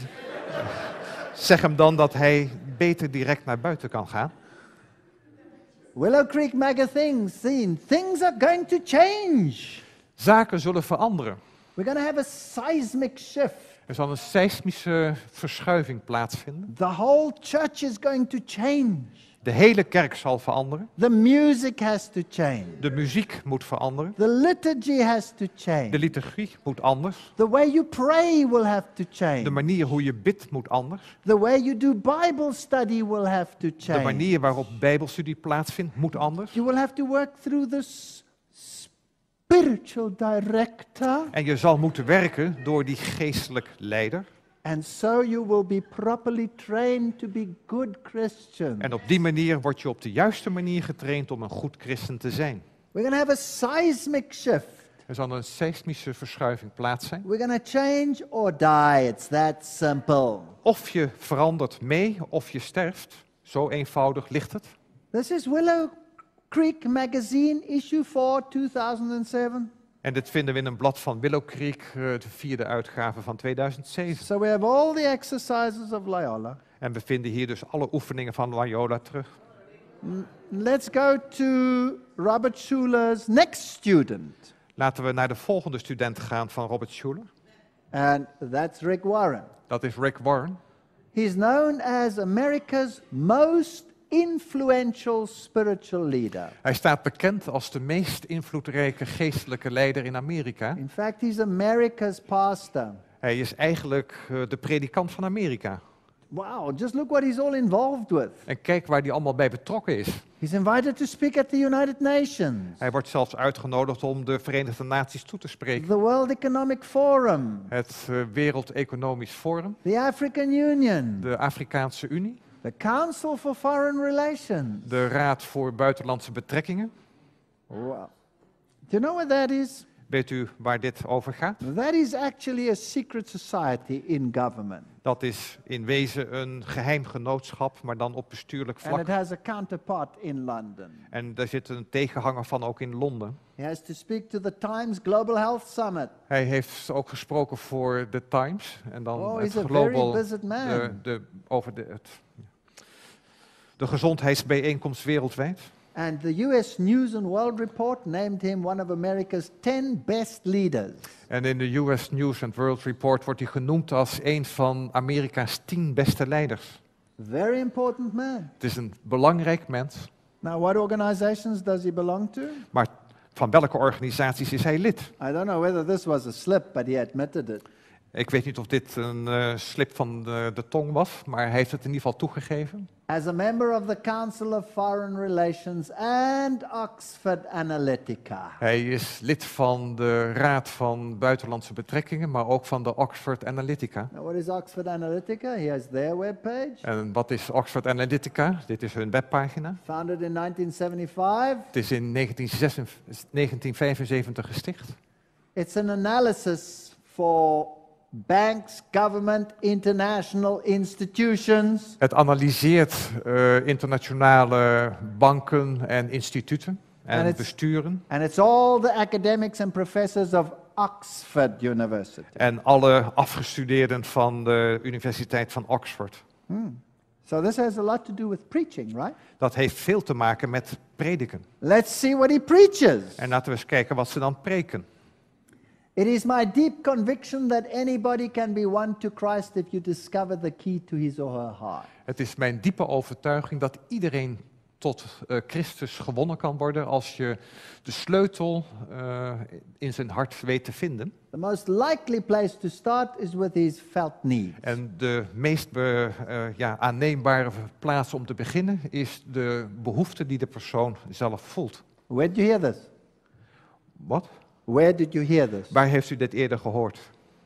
Zeg hem dan dat hij beter direct naar buiten kan gaan. Willow Creek Magazine, things are going to change. Zaken zullen veranderen. We're going to have a seismic shift. Er zal een seismische verschuiving plaatsvinden. The whole church is going to change. De hele kerk zal veranderen. The music has to change. De muziek moet veranderen. The liturgy has to change. De liturgie moet anders. The way you pray will have to change. De manier hoe je bidt moet anders. The way you do Bible study will have to change. De manier waarop bijbelstudie plaatsvindt moet anders. You will have to work through the spiritual director. En je zal moeten werken door die geestelijk leider. And so you will be properly trained to be good Christians. En op die manier word je op de juiste manier getraind om een goed christen te zijn. We're going to have a seismic shift. Er zal een seismische verschuiving plaats zijn. We're going to change or die. It's that simple. Of je verandert mee of je sterft. Zo eenvoudig ligt het. This is Willow Creek Magazine, issue four, two thousand seven. En dit vinden we in een blad van Willow Creek, uh, de vierde uitgave van tweeduizend zeven. So we have all the exercises of Loyola. En we vinden hier dus alle oefeningen van Loyola terug. N- Let's go to Robert Schuller's next student. Laten we naar de volgende student gaan van Robert Schuller. And that's Rick Warren. Dat is Rick Warren. He's known as America's most influential spiritual leader. Hij staat bekend als de meest invloedrijke geestelijke leider in Amerika. In fact, he's America's pastor. Hij is eigenlijk uh, de predikant van Amerika. Wow, just look what he's all involved with. En kijk waar hij allemaal bij betrokken is. He's invited to speak at the United Nations, Hij wordt zelfs uitgenodigd om de Verenigde Naties toe te spreken. the World Economic Forum, Het uh, Wereld Economisch Forum, the African Union, de Afrikaanse Unie, the Council for Foreign Relations. de Raad voor Buitenlandse Betrekkingen. Wow. Do you know what that is? Weet u waar dit over gaat? That is actually a secret society in government. Dat is in wezen een geheim genootschap, maar dan op bestuurlijk And it vlak. has a counterpart in London. En daar zit een tegenhanger van ook in Londen. He has to speak to the Times Global Health Summit. Hij heeft ook gesproken voor The Times. En dan Oh, het he's a global, very busy man. de, de, over de, het, de gezondheidsbijeenkomst wereldwijd. And the U S News and World Report named him one of America's ten best leaders. En in de U S News and World Report wordt hij genoemd als een van Amerika's tien beste leiders. Very important man. Het is een belangrijk mens. Now, what organizations does he belong to? Maar van welke organisaties is hij lid? I don't know whether this was a slip, but he admitted it. Ik weet niet of dit een uh, slip van de, de tong was, maar hij heeft het in ieder geval toegegeven. As a member of the Council of Foreign Relations and Oxford Analytica. Hij is lid van de Raad van Buitenlandse Betrekkingen, maar ook van de Oxford Analytica. Now, what is Oxford Analytica? He has their webpage. En wat is Oxford Analytica? Dit is hun webpagina. Founded in nineteen seventy-five. Het is in negentien vijfenzeventig gesticht. It's an analysis for banks, government, international institutions. Het analyseert uh, internationale banken en instituten En en het- besturen. And it's all the academics and professors of Oxford University. En alle afgestudeerden van de Universiteit van Oxford. So this has a lot to do with preaching, right? Dat heeft veel te maken met prediken. Let's see what he preaches. En laten we eens kijken wat ze dan preken. It is my deep conviction that anybody can be won to Christ if you discover the key to his or her heart. Het is mijn diepe overtuiging dat iedereen tot uh, Christus gewonnen kan worden als je de sleutel uh, in zijn hart weet te vinden. The most likely place to start is with his felt needs. En de meest be, uh, ja, aanneembare plaats om te beginnen is de behoefte die de persoon zelf voelt. Where did you hear this? Wat? Where did you hear this? Waar heeft u dit eerder gehoord?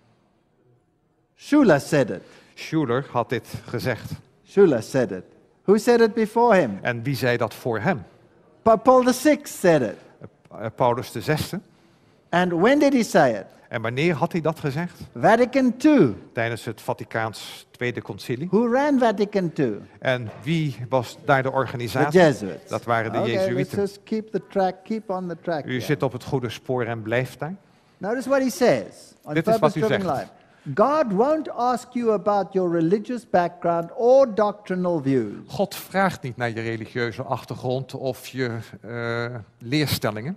Schuller said it. Schuller had dit gezegd. Schuller said it. Who said it before him? En wie zei dat voor hem? Pa- Paul the Sixth said it. Uh, Paulus de Zesde. And when did he say it? En wanneer had hij dat gezegd? Vatican Two. Tijdens het Vaticaans Tweede Concilie. Who ran Vatican Two? En wie was daar de The organisatie? Jesuits. Dat waren de Okay, let's Jezuïeten. just keep the track, keep on the track. U here. zit op het goede spoor en blijft daar. Notice what he says on Dit is wat u purpose-driven zegt. life. God won't ask you about your religious background or doctrinal views. God vraagt niet naar je religieuze achtergrond of je uh, leerstellingen.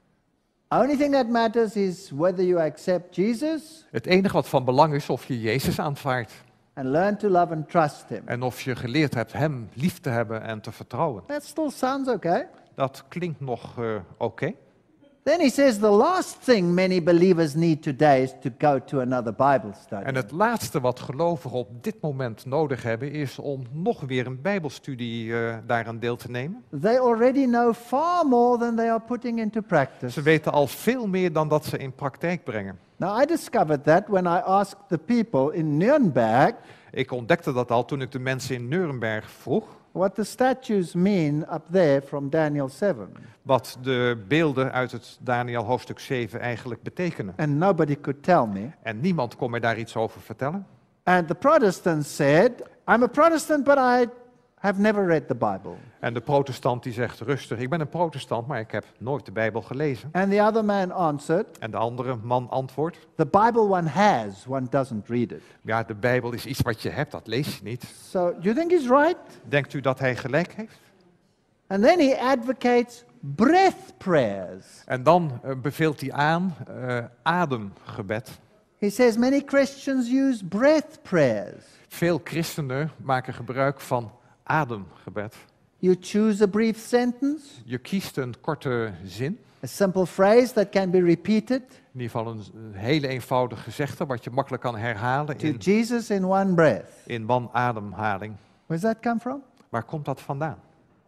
Only thing that matters is whether you accept Jesus Het enige wat van belang is of je Jezus aanvaardt. and learn to love and trust him. En of je geleerd hebt hem lief te hebben en te vertrouwen. That still sounds okay. Dat klinkt nog uh, oké. Okay. Then he says the last thing many believers need today is to go to another Bible study. En het laatste wat gelovigen op dit moment nodig hebben is om nog weer een bijbelstudie uh, daaraan deel te nemen. They already know far more than they are putting into practice. Ze weten al veel meer dan dat ze in praktijk brengen. Now I discovered that when I asked the people in Nuremberg Ik ontdekte dat al toen ik de mensen in Nuremberg vroeg what the statues mean up there from Daniel seven. wat de beelden uit het Daniel hoofdstuk zeven eigenlijk betekenen. And nobody could tell me. En niemand kon mij daar iets over vertellen. And the Protestants said, I'm a Protestant, but I have never read the Bible. En de protestant die zegt rustig, ik ben een protestant, maar ik heb nooit de Bijbel gelezen. And the other man answered, En de andere man antwoordt, the Bible one has, one doesn't read it. ja, de Bijbel is iets wat je hebt, dat lees je niet. So, do you think he's right? Denkt u dat hij gelijk heeft? And then he advocates breath prayers. En dan uh, beveelt hij aan uh, ademgebed. He says many Christians use breath prayers. Veel christenen maken gebruik van ademgebed. You choose a brief sentence, Je kiest een korte zin, a simple phrase that can be repeated in ieder geval een, een hele eenvoudig gezegde, wat je makkelijk kan herhalen to in, Jesus in one breath. in one ademhaling. Where's that come from? Waar komt dat vandaan?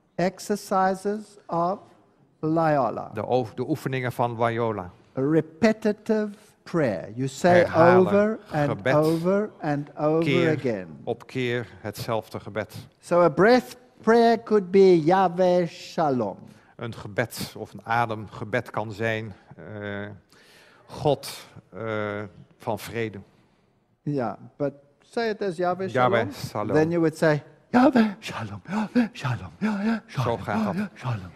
Exercises of Loyola. De, o- de oefeningen van Loyola. A repetitive prayer. You say Herhalen, over and gebed, over and over Keer again. op keer hetzelfde gebed. So a breath prayer could be Yahweh Shalom. Een gebed of een ademgebed kan zijn uh, God uh, van vrede. Yeah, but say it as Yahweh Shalom. Yahweh Shalom. Then you would say Yahweh Shalom, Yahweh Shalom, Yahweh Shalom. Zo gaat dat. Yahweh Shalom.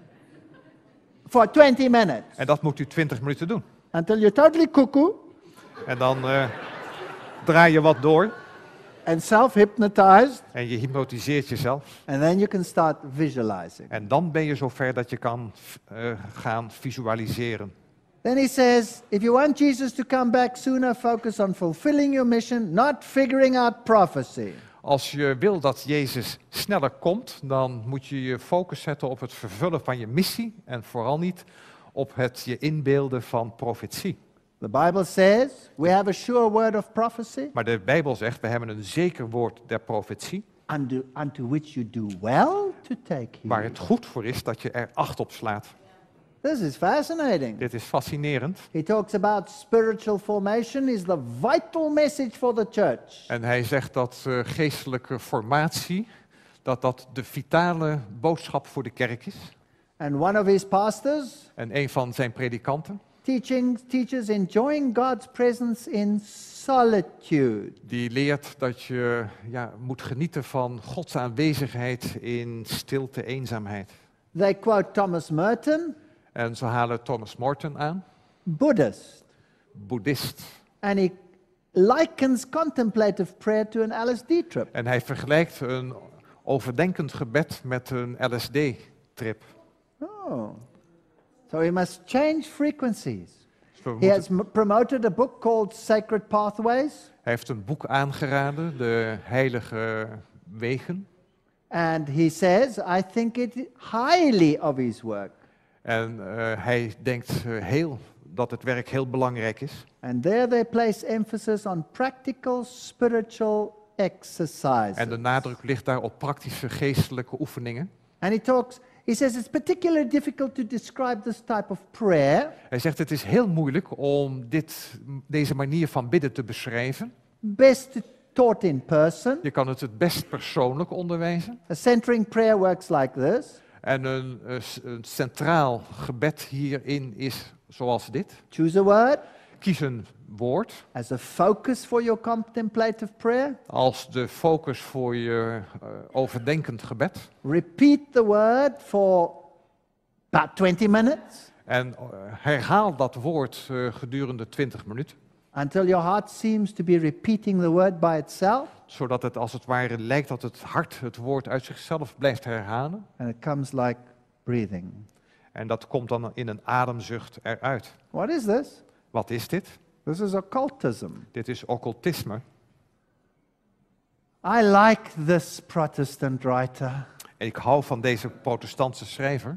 For twenty minutes. En dat moet u twintig minuten doen. Until you're totally cuckoo En dan uh, draai je wat door and self-hypnotized, en je hypnotiseert jezelf. and then you can start visualizing. En dan ben je zover dat je kan uh, gaan visualiseren. Then he says, if you want Jesus to come back sooner, focus on fulfilling your mission, not figuring out prophecy. Als je wil dat Jezus sneller komt, dan moet je je focus zetten op het vervullen van je missie en vooral niet op het je inbeelden van profetie. The Bible says we have a sure word of prophecy, Maar de Bijbel zegt, we hebben een zeker woord der profetie, unto, unto which you do well to take waar heed. het goed voor is dat je er acht op slaat. This is fascinating. Dit is fascinerend. He talks about spiritual formation is the vital message for the church. En hij zegt dat uh, geestelijke formatie, dat dat de vitale boodschap voor de kerk is. And one of his pastors En een van zijn predikanten, teaching teaches enjoying God's presence in solitude. Die leert dat je ja, moet genieten van Gods aanwezigheid in stilte, eenzaamheid. They quote Thomas Merton, En ze halen Thomas Morton aan, Buddhist, boeddhist. and he likens contemplative prayer to an L S D trip. En hij vergelijkt een overdenkend gebed met een L S D-trip. Oh. So we must change frequencies. Dus we He moeten- has m- promoted a book called Sacred Pathways, Hij heeft een boek aangeraden, De Heilige Wegen. and he says, I think it highly of his work. En uh, hij denkt uh, heel, dat het werk heel belangrijk is. And there they place emphasis on practical spiritual exercises. En de nadruk ligt daar op praktische geestelijke oefeningen. And he talks, he says it's particularly difficult to describe this type of prayer. Hij zegt het is heel moeilijk om dit, deze manier van bidden te beschrijven. Best taught in person. Je kan het het best persoonlijk onderwijzen. A centering prayer works like this. En een, uh, s- een centraal gebed hierin is zoals dit. Choose a word Kies een woord as a focus for your contemplative prayer. als de focus voor je uh, overdenkend gebed. Repeat the word for about twenty minutes En uh, herhaal dat woord uh, gedurende twintig minuten. until your heart seems to be repeating the word by itself. Zodat het als het ware lijkt dat het hart het woord uit zichzelf blijft herhalen. And it comes like breathing. En dat komt dan in een ademzucht eruit. What is this? Wat is dit? This is occultism. Dit is occultisme. I like this Protestant writer. En ik hou van deze protestantse schrijver.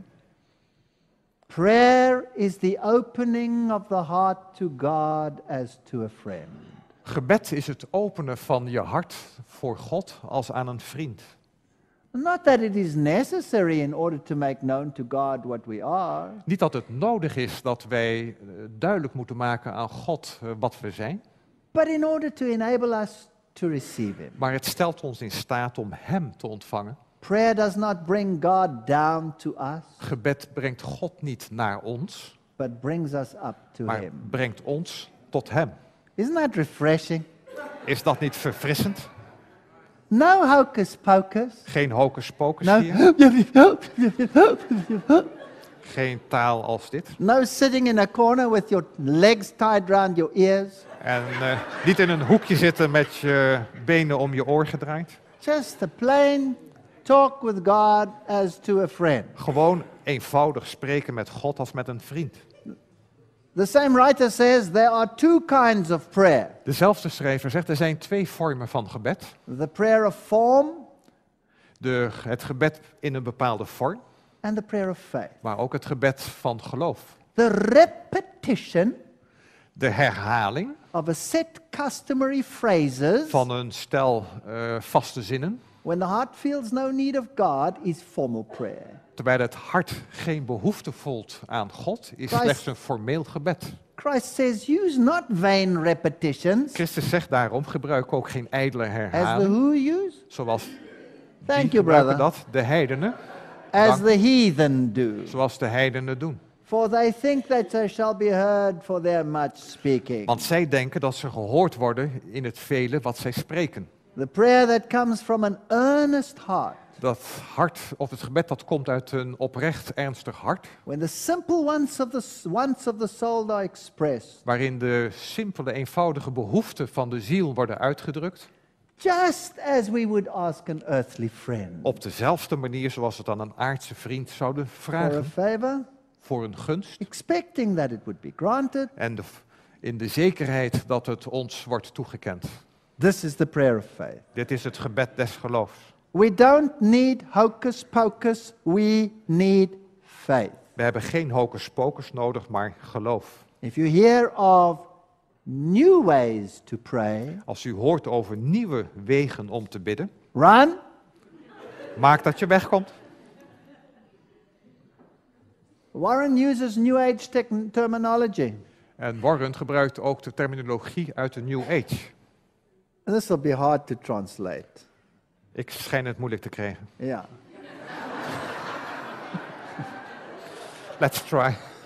Prayer is the opening of the heart to God as to a friend. Gebed is het openen van je hart voor God als aan een vriend. Not that it is necessary in order to make known to God what we are, Niet dat het nodig is dat wij eh, duidelijk moeten maken aan God eh, wat we zijn. but in order to enable us to receive Him. Maar het stelt ons in staat om Hem te ontvangen. Prayer does not bring God down to us, Gebed brengt God niet naar ons, but brings us up to maar Him. brengt ons tot Hem. Isn't that refreshing? Is dat niet verfrissend? No hocus pocus. Geen hocus pocus No, hier. Geen taal als dit. no sitting in a corner with your legs tied round your ears. En eh, niet in een hoekje zitten met je benen om je oor gedraaid. Just a plain talk with God as to a friend. Gewoon eenvoudig spreken met God als met een vriend. The same writer says there are two kinds of prayer. Dezelfde schrijver zegt er zijn twee vormen van gebed. The prayer of form De, het gebed in een bepaalde vorm, and the prayer of faith. maar ook het gebed van geloof. The repetition De herhaling of a set customary phrases van een stel eh, vaste zinnen, when the heart feels no need of God is formal prayer. terwijl het hart geen behoefte voelt aan God, is Christ- slechts een formeel gebed. Christ says, use not vain repetitions Christus zegt daarom, gebruik ook geen ijdele as the herhaling, who use, zoals Thank die you, gebruiken brother. dat, de heidenen, as Dank. the heathen do. zoals de heidenen doen. For they think that they shall be heard for their much speaking. Want zij denken dat ze gehoord worden in het vele wat zij spreken. The prayer that comes from an earnest heart, Dat hart, of het gebed dat komt uit een oprecht ernstig hart, when the simple wants of the, wants of the soul are expressed, waarin de simpele, eenvoudige behoeften van de ziel worden uitgedrukt, just as we would ask an earthly friend op dezelfde manier zoals het aan een aardse vriend zouden for a vragen, favor, voor een gunst, expecting that it would be granted. en de, in de zekerheid dat het ons wordt toegekend. This is the prayer of faith. Dit is het gebed des geloofs. We don't need hocus pocus, we need faith. We hebben geen hocus pocus nodig, maar geloof. If you hear of new ways to pray, Als u hoort over nieuwe wegen om te bidden, run. maak dat je wegkomt. Warren uses New Age tech- terminology. En Warren gebruikt ook de terminologie uit de New Age. And this will be hard to translate. Ik schijn het moeilijk te krijgen. Yeah. Let's try.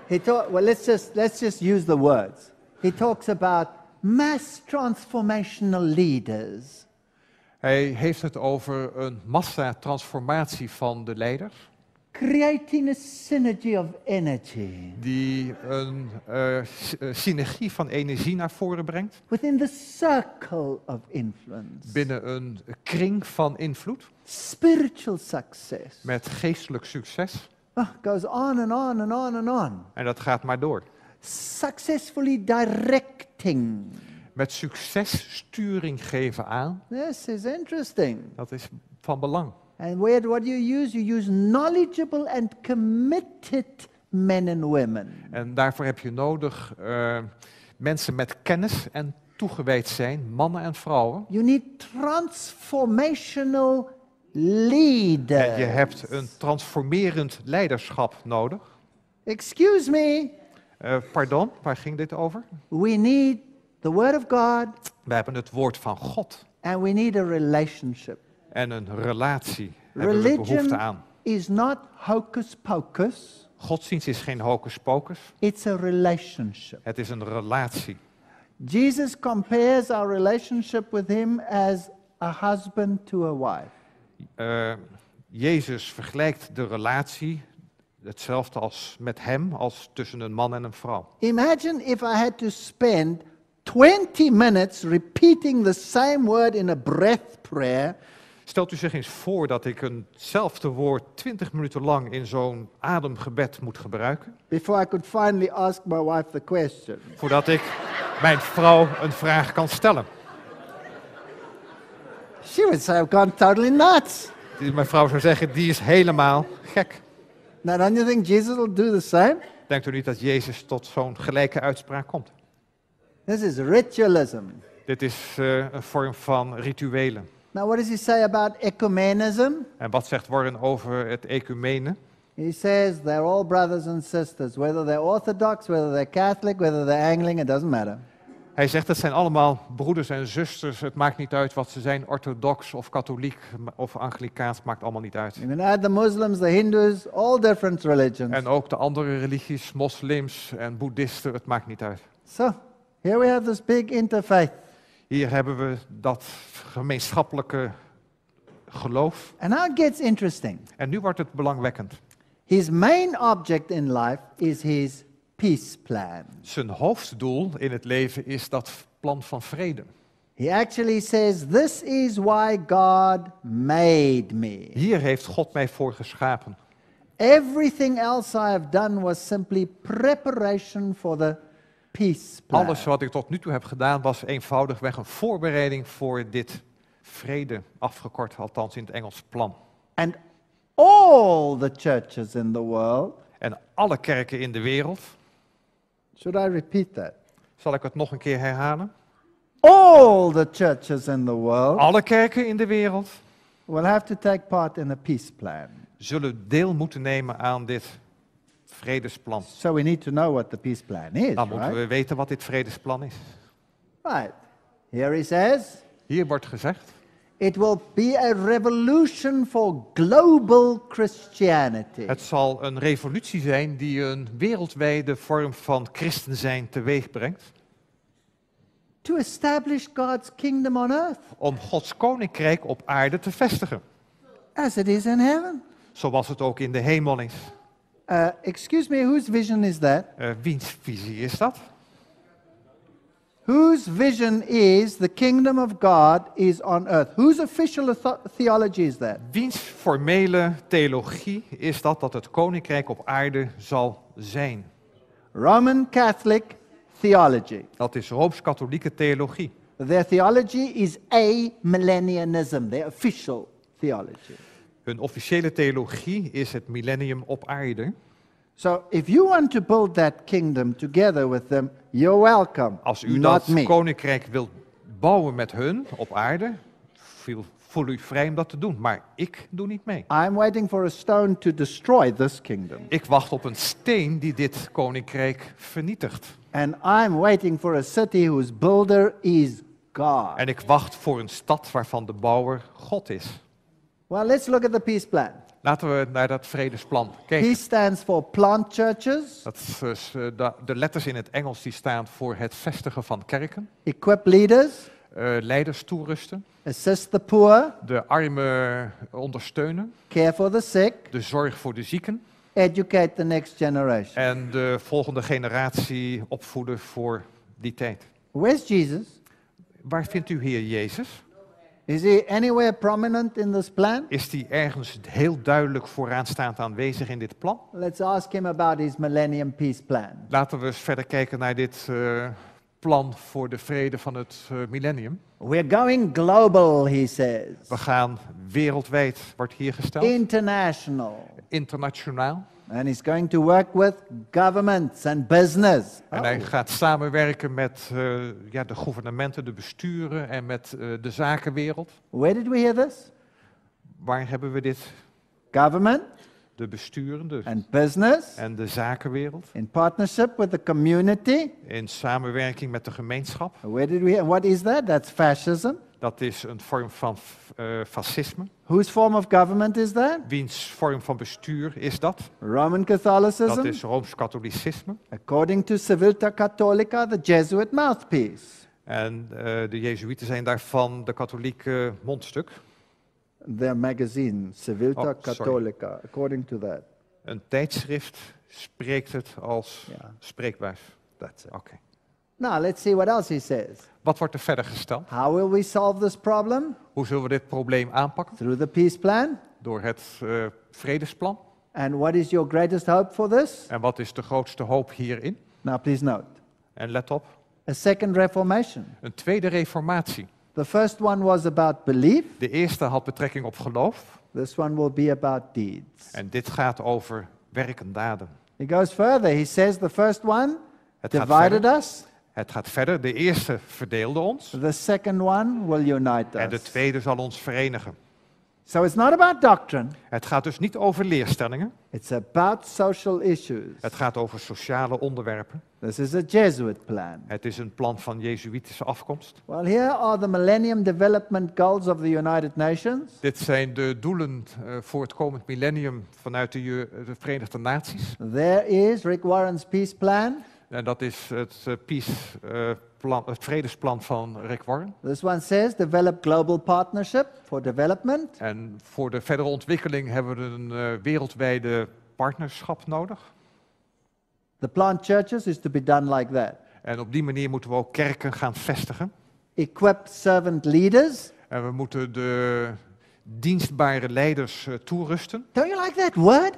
He talk, well, let's just, let's just use the words. He talks about mass transformational leaders. Hij heeft het over een massatransformatie van de leiders. Creating a synergy of energy Die een uh, s- uh, synergie van energie naar voren brengt. within the circle of influence. Binnen een kring van invloed. Spiritual success. Met geestelijk succes. Oh, goes on and on and on and on. En dat gaat maar door. Successfully directing. Met succes sturing geven aan. This is interesting. Dat is van belang. And where, what do you use? You use knowledgeable and committed men and women. En daarvoor heb je nodig uh, mensen met kennis en toegewijd zijn, mannen en vrouwen. You need transformational leaders. En je hebt een transformerend leiderschap nodig. Excuse me. Uh, pardon, waar ging dit over? We need the Word of God We hebben het woord van God and we need a relationship. en een relatie hebben we behoefte Religion aan. is not hocus pocus. Godsdienst is geen hocus pocus, It's a relationship. het is een relatie. Jesus compares our relationship with Him as a husband to a wife. Uh, Jezus vergelijkt de relatie hetzelfde als met hem als tussen een man en een vrouw. Imagine if I had to spend twenty minutes repeating the same word in a breath prayer. Stelt u zich eens voor dat ik eenzelfde woord twintig minuten lang in zo'n ademgebed moet gebruiken, Before I could finally ask my wife the question. voordat ik mijn vrouw een vraag kan stellen. She would say, I've gone totally nuts. Die- Mijn vrouw zou zeggen, die is helemaal gek. Now, don't you think Jesus will do the same? Denkt u niet dat Jezus tot zo'n gelijke uitspraak komt? This is ritualism. Dit is uh, een vorm van rituelen. Now, what does he say about ecumenism? En wat zegt Warren over het ecumene? He says they're all brothers and sisters, whether they're Orthodox, whether they're Catholic, whether they're Anglican, it doesn't matter. Hij zegt, het zijn allemaal broeders en zusters. Het maakt niet uit wat ze zijn, orthodox of katholiek of anglikaans, maakt allemaal niet uit. You can add the Muslims, the Hindus, all different religions. En ook de andere religies, moslims en boeddhisten, het maakt niet uit. So, here we have this big interfaith. Hier hebben we dat gemeenschappelijke geloof. And now it gets interesting. En nu wordt het belangwekkend. His main object in life is his peace plan. Zijn hoofddoel in het leven is dat plan van vrede. He actually says, this is why God made me. Hier heeft God mij voor geschapen. Everything else I have done was simply preparation for the peace plan. Alles wat ik tot nu toe heb gedaan was eenvoudigweg een voorbereiding voor dit vrede, afgekort althans in het Engels plan. And all the churches in the world, En alle kerken in de wereld, should I repeat that? zal ik het nog een keer herhalen? All the churches in the world Alle kerken in de wereld will have to take part in a peace plan. zullen deel moeten nemen aan dit vredesplan. So we need to know what the peace plan is, Dan moeten right? we weten wat dit vredesplan is. Right. Here he says, Hier wordt gezegd, it will be a revolution for global Christianity. het zal een revolutie zijn die een wereldwijde vorm van christen zijn teweeg brengt. To establish God's kingdom on earth Om Gods koninkrijk op aarde te vestigen. as it is in heaven. Zoals het ook in de hemel is. Uh, excuse me, whose vision is that? Uh, wiens visie is dat? Whose vision is the kingdom of God is on earth? Whose official author- theology is that? Wiens formele theologie is dat dat het koninkrijk op aarde zal zijn? Roman Catholic theology. Dat is Rooms-katholieke theologie. Their theology is amillennianism, their official theology. Hun officiële theologie is het millennium op aarde. So if you want to build that kingdom together with them, you're welcome. Als u Not dat me. koninkrijk wilt bouwen met hun op aarde, voel, voel u vrij om dat te doen. Maar ik doe niet mee. I'm waiting for a stone to destroy this kingdom. Ik wacht op een steen die dit koninkrijk vernietigt. And I'm waiting for a city whose builder is God. En ik wacht voor een stad waarvan de bouwer God is. Well, let's look at the peace plan. Laten we naar dat vredesplan kijken. Peace stands for plant churches, Dat is, dus, eh, de, de letters in het Engels die staan voor het vestigen van kerken. equip leaders, eh, leiders toerusten. assist the poor, De armen ondersteunen. care for the sick, De zorg voor de zieken. educate the next generation. En de volgende generatie opvoeden voor die tijd. Where's Jesus? Waar vindt u Heer Jezus? Is he anywhere prominent in this plan? Is die ergens heel duidelijk vooraanstaand aanwezig in dit plan? Let's ask him about his Millennium Peace Plan. Laten we eens verder kijken naar dit uh, plan voor de vrede van het uh, millennium. We're going global, he says. We gaan wereldwijd, wordt hier gesteld. International. Internationaal. And he's going to work with governments and business. En hij gaat samenwerken met uh, ja, de gouvernementen, de besturen en met uh, de zakenwereld. Where did we hear this? Waar hebben we dit? Government De besturen de, and business en de zakenwereld. in partnership with the community. In samenwerking met de gemeenschap. Where did we hear? What is that? That's fascism. Dat is een vorm van uh, fascisme. Whose form of government is that? Wiens vorm van bestuur is dat? Roman Catholicism. Dat is Rooms-katholicisme. According to Civilta Catholica, the Jesuit mouthpiece. En uh, de Jezuïeten zijn daarvan de katholieke mondstuk. Their magazine, Civilta Oh, sorry. Catholica, according to that. Een tijdschrift spreekt het als Ja. spreekbuis. That's it. Oké. Now, let's see what else he says. Wat wordt er verder gesteld? How will we solve this problem? Hoe zullen we dit probleem aanpakken? Through the peace plan. Door het uh, vredesplan. And what is your greatest hope for this? En wat is de grootste hoop hierin? Now, please note. En let op, A second reformation. een tweede reformatie. The first one was about belief. De eerste had betrekking op geloof. This one will be about deeds. En dit gaat over werk en daden. He goes further. He says the first one Het gaat divided verder. us. Het gaat verder. De eerste verdeelde ons. The second one will unite En de us. tweede zal ons verenigen. So it's not about doctrine. Het gaat dus niet over leerstellingen. It's about social issues. Het gaat over sociale onderwerpen. This is a Jesuit plan. Het is een plan van Jezuïtische afkomst. Well, here are the Millennium Development Goals of the United Nations. Dit zijn de doelen uh, voor het komend millennium vanuit de, uh, de Verenigde Naties. There is Rick Warren's peace plan. En dat is het, uh, peace, uh, plan, het vredesplan van Rick Warren. This one says develop global partnership for development. En voor de verdere ontwikkeling hebben we een uh, wereldwijde partnerschap nodig. The plant churches is to be done like that. En op die manier moeten we ook kerken gaan vestigen. Equip servant leaders. En we moeten de dienstbare leiders uh, toerusten. Don't you like that word?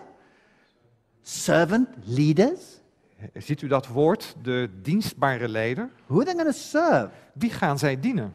Servant leaders? Ziet u dat woord, de dienstbare leider? Who are they going to serve? Wie gaan zij dienen?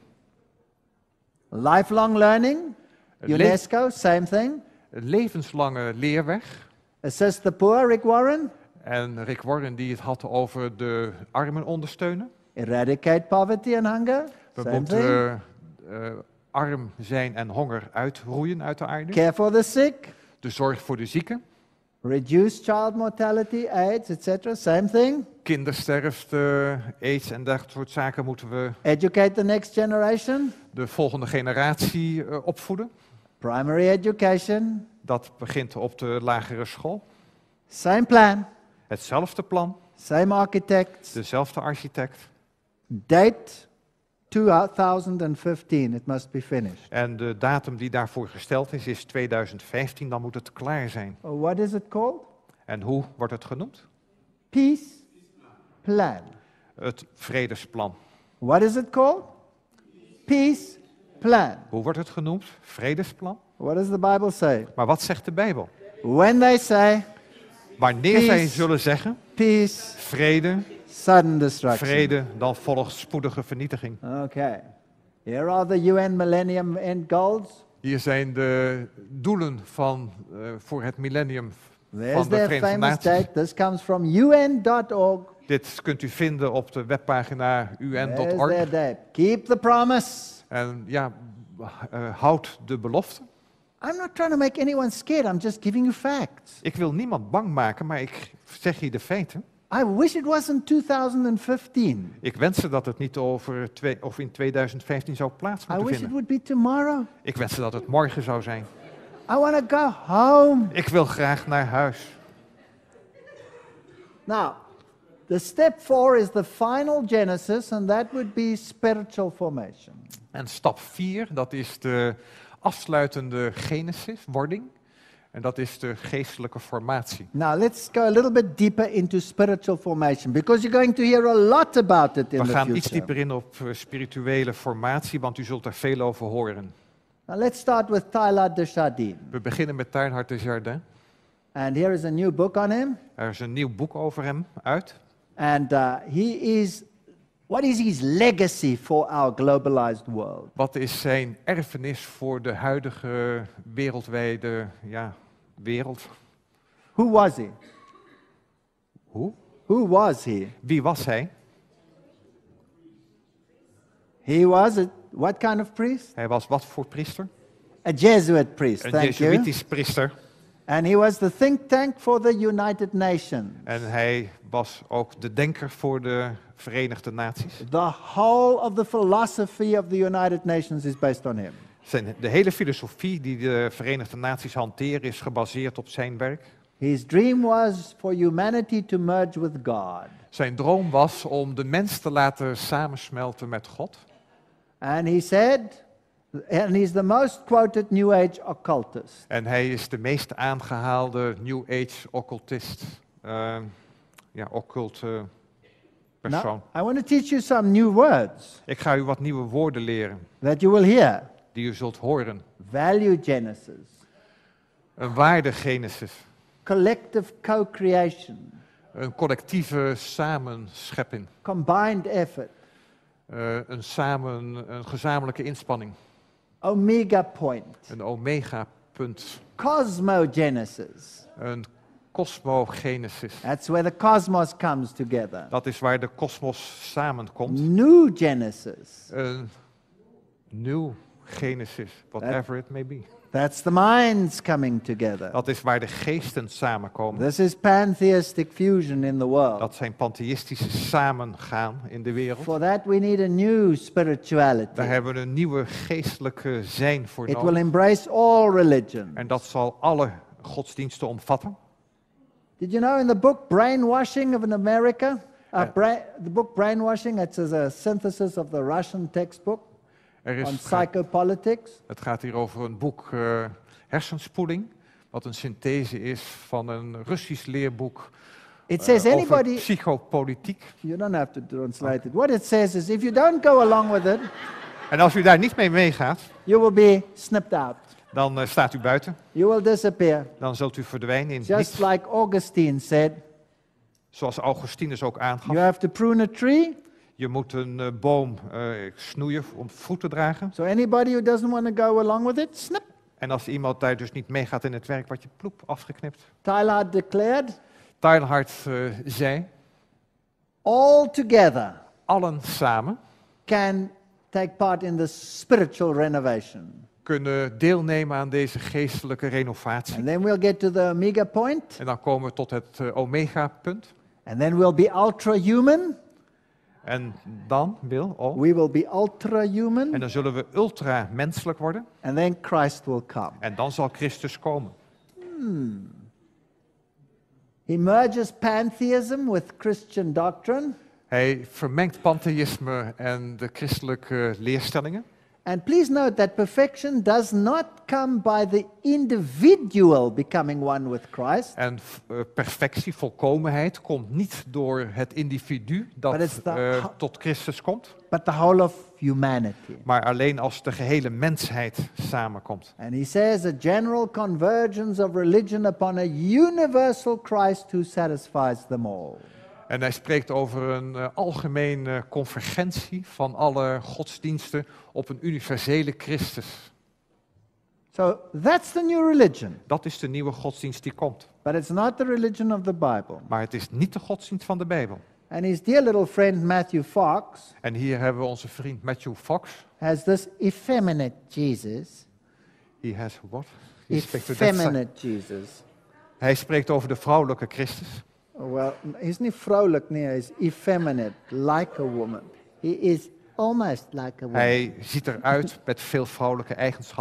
Lifelong learning. Le- UNESCO, same thing. levenslange leerweg. Assist the poor, Rick Warren. En Rick Warren die het had over de armen ondersteunen. Eradicate poverty and hunger. We Same moeten thing. uh, uh, arm zijn en honger uitroeien uit de aarde. Care for the sick. De zorg voor de zieken. Reduce child mortality, AIDS, et cetera. Same thing. Kindersterfte, aids en dat soort zaken moeten we Educate the next generation. de volgende generatie uh, opvoeden. Primary education. Dat begint op de lagere school. Same plan. Hetzelfde plan, Same architects. dezelfde architect. Date two thousand fifteen. It must be finished. En de datum die daarvoor gesteld is, is tweeduizend vijftien, dan moet het klaar zijn. Oh, what is it called? En hoe wordt het genoemd? Peace plan. Het vredesplan. What is it called? Peace plan. Hoe wordt het genoemd? Vredesplan. What does the Bible say? Maar wat zegt de Bijbel? When they say Wanneer Peace. zij zullen zeggen, peace, vrede, sudden destruction. vrede, dan volgt spoedige vernietiging. Okay. Here are the U N Millennium End Goals. Hier zijn de doelen van, uh, voor het millennium There's van de their Verenigde famous Naties. date. This comes from U N dot org. Dit kunt u vinden op de webpagina U N dot There's org. their date. Keep the promise. En ja, uh, houd de belofte. I'm not trying to make anyone scared. I'm just giving you facts. Ik wil niemand bang maken, maar ik zeg hier de feiten. I wish it wasn't two thousand fifteen. Ik wenste dat het niet over twee, of in tweeduizend vijftien zou plaats I moeten wish it vinden. would be tomorrow. Ik wenste dat het morgen zou zijn. I want to go home. Ik wil graag naar huis. Now, the step four is the final Genesis, and that would be spiritual formation. En stap vier, dat is de afsluitende genesis, wording. En dat is de geestelijke formatie. Now, let's go a little bit deeper into spiritual formation, because you're going to hear a lot about it in We the gaan iets future. dieper in op uh, spirituele formatie, want u zult er veel over horen. Now, let's start with Teilhard de Chardin. We beginnen met Teilhard de Chardin. And here is a new book on him. Er is een nieuw boek over hem uit. And uh, he is, what is his legacy for our globalized world? Wat is zijn erfenis voor de huidige wereldwijde ja, wereld? Who was he? Hoe? Who was he? Wie was hij? He was a, what kind of priest? Hij was wat voor priester? A Jesuit priest, Een thank you. Jezuïtisch priester. And he was the think tank for the United Nations. En hij was ook de denker voor de Verenigde Naties. The whole of the philosophy of the United Nations is based on him. Zijn, de hele filosofie die de Verenigde Naties hanteren is gebaseerd op zijn werk. His dream was for humanity to merge with God. Zijn droom was om de mens te laten samensmelten met God. And he said, and he's the most quoted New Age occultist. En hij is de meest aangehaalde New Age occultist. Uh, ja, occulte persoon. Now, I want to teach you some new words Ik ga u wat nieuwe woorden leren, that you will hear. die u zult horen. Value genesis, Een waardegenesis, collective co-creation, een collectieve samenschepping, combined effort, uh, een, samen, een gezamenlijke inspanning, omega point, een omega-punt, cosmogenesis. een cosmogenesis. That's where the cosmos comes together. Dat is waar de kosmos samenkomt. New genesis. Een nieuw genesis, whatever it may be. That's the minds coming together. Dat is waar de geesten samenkomen. This is pantheistic fusion in the world. Dat zijn pantheïstische samengaan in de wereld. For that we need a new spirituality. Daar hebben we een nieuwe geestelijke zijn voor It will nodig. embrace all religion. En dat zal alle godsdiensten omvatten. Did you know in the book Brainwashing of in America, uh, Yeah. bra- the book Brainwashing, it's a synthesis of the Russian textbook Er on is, psychopolitics. het gaat hier over een boek uh, Hersenspoeling, wat een synthese is van een Russisch leerboek It uh, says over anybody, psychopolitiek. you don't have to translate it. What it says is if you don't go along with it, En als u daar niet mee meegaat, you will be snipped out. dan uh, staat u buiten. You will disappear. Dan zult u verdwijnen in Just niets. like Augustine said, Zoals Augustinus ook aangaf. you have to prune a tree. Je moet een uh, boom uh, snoeien om fruit te dragen. So anybody who doesn't want to go along with it, snip. En als iemand daar dus niet meegaat in het werk, wordt je ploep afgeknipt. Teilhard declared, Teilhard uh, zei, all together allen samen can take part in the spiritual renovation. kunnen deelnemen aan deze geestelijke renovatie. And then we'll get to the omega point. En dan komen we tot het uh, omega-punt. And then we'll be ultra-human. En dan, Bill, oh, We will be ultra-human. en dan zullen we ultra-menselijk worden. And then Christ will come. En dan zal Christus komen. He merges pantheism with Christian doctrine. Hij vermengt pantheïsme en de christelijke leerstellingen. And please note that perfection does not come by the individual becoming one with Christ, En uh, perfectie, volkomenheid, komt niet door het individu dat But it's the uh, ho- tot Christus komt, but the whole of humanity. maar alleen als de gehele mensheid samenkomt. And he says a general convergence of religion upon a universal Christ who satisfies them all. En hij spreekt over een uh, algemene convergentie van alle godsdiensten op een universele Christus. So that's the new religion. Dat is de nieuwe godsdienst die komt. But it's not the religion of the Bible. Maar het is niet de godsdienst van de Bijbel. And his dear little friend Matthew Fox En hier hebben we onze vriend Matthew Fox. has this effeminate Jesus. He has what? He speaks to that side. Effeminate Jesus. Hij spreekt over de vrouwelijke Christus. Well, he's not vrolijk, nee, he's effeminate, like a woman. He is almost like a woman. Hij ziet eruit met veel vrouwelijke eigenschappen.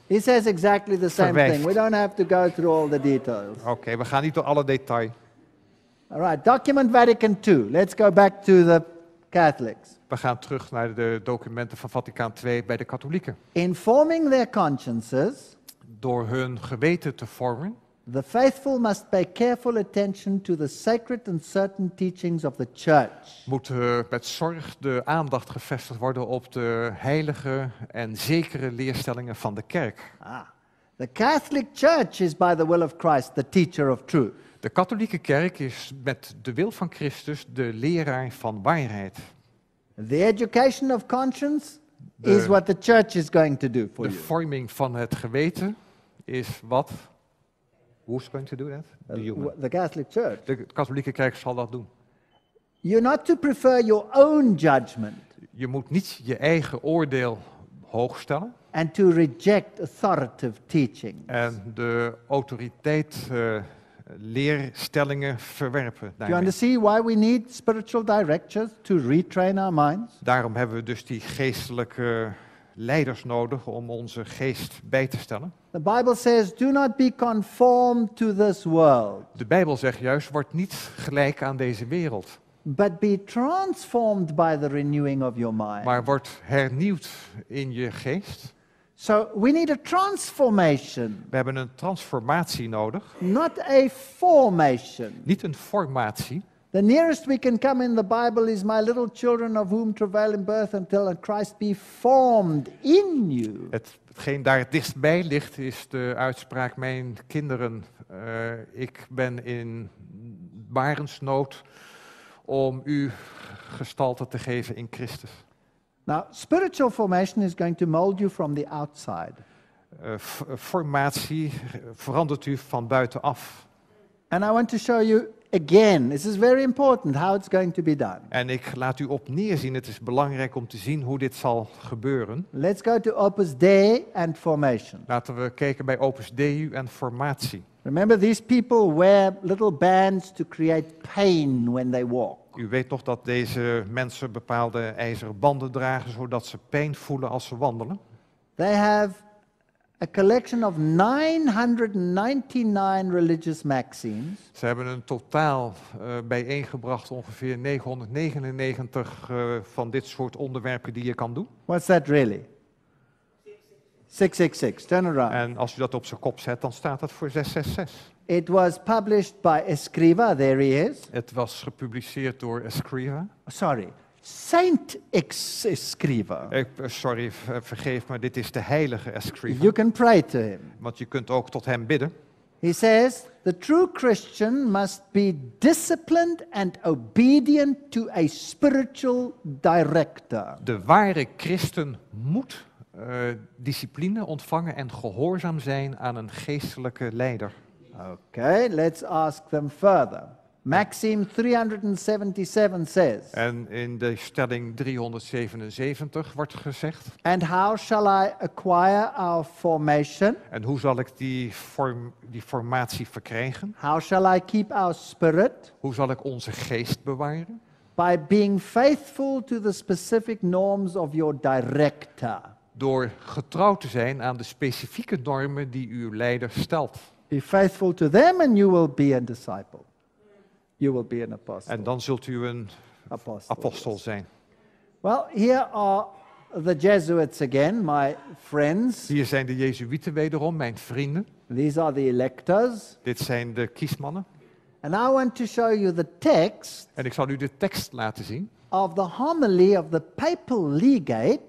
He says exactly the same Verwijft. thing. We don't have to go through all the details. Oké, okay, we gaan niet door alle details. All right, document Vatican two. Let's go back to the Catholics. We gaan terug naar de documenten van Vaticaan twee bij de katholieken. In forming their consciences, Door hun geweten te vormen, the faithful must pay careful attention to the sacred and certain teachings of the church. moet uh, met zorg de aandacht gevestigd worden op de heilige en zekere leerstellingen van de kerk. Ah. The Catholic Church is by the will of Christ the teacher of truth. De katholieke kerk is met de wil van Christus de leraar van waarheid. The education of conscience De- is what the church is going to do for De you. vorming van het geweten is wat? Who's going to do that? The Uh, human. w- the Catholic Church. De katholieke kerk zal dat doen. You're not to prefer your own judgment Je moet niet je eigen oordeel hoog stellen and to reject authoritative teaching. en de autoriteit uh, leerstellingen verwerpen. Do you daarmee. understand why we need spiritual directors to retrain our minds? Daarom hebben we dus die geestelijke leiders nodig om onze geest bij te stellen. The Bible says, do not be conformed to this world, De Bijbel zegt juist, word niet gelijk aan deze wereld, but be transformed by the renewing of your mind. maar word hernieuwd in je geest. So we need a transformation, We hebben een transformatie nodig, not a formation. niet een formatie. The nearest we can come in the Bible is my little children of whom travail in birth until Christ be formed in you. Het, hetgeen daar het dichtstbij ligt is de uitspraak, mijn kinderen, uh, ik ben in barensnood om u gestalte te geven in Christus. Now, spiritual formation is going to mold you from the outside. Uh, f- formatie verandert u van buitenaf. And I want to show you again, this is very important, how it's going to be done. En ik laat u op neerzien, het is belangrijk om te zien hoe dit zal gebeuren. Let's go to Opus Dei and formation. Laten we kijken bij Opus Dei en formatie. Remember, these people wear little bands to create pain when they walk. U weet nog dat deze mensen bepaalde ijzeren banden dragen, zodat ze pijn voelen als ze wandelen. They have a collection of nine hundred ninety-nine religious maxims. Ze hebben een totaal uh, bijeengebracht ongeveer negenhonderdnegenennegentig uh, van dit soort onderwerpen die je kan doen. What's that really? six six six. Turn around. En als u dat op zijn kop zet, dan staat dat voor zes zes zes. It was published by Escriva. There he is. Het was gepubliceerd door Escriva. Sorry, Saint Ex- Escriva. Ik, uh, sorry, v- vergeef me, dit is de heilige Escriva. You can pray to him. Want je kunt ook tot hem bidden. He says, the true Christian must be disciplined and obedient to a spiritual director. De ware christen moet uh, discipline ontvangen en gehoorzaam zijn aan een geestelijke leider. Okay, let's ask them further. Maxim three seventy-seven says, En in de stelling driehonderdzevenenzeventig wordt gezegd, and how shall I acquire our formation? en hoe zal ik die, vorm, die formatie verkrijgen? How shall I keep our spirit? Hoe zal ik onze geest bewaren? By being faithful to the specific norms of your director. Door getrouw te zijn aan de specifieke normen die uw leider stelt. Be faithful to them and you will be a disciple. You will be an apostle. En dan zult u een Apostle. apostel zijn. Well, here are the Jesuits again, my friends. Hier zijn de Jezuïeten wederom, mijn vrienden. These are the electors. Dit zijn de kiesmannen. And I want to show you the text En ik zal u de tekst laten zien. of the homily of the papal legate.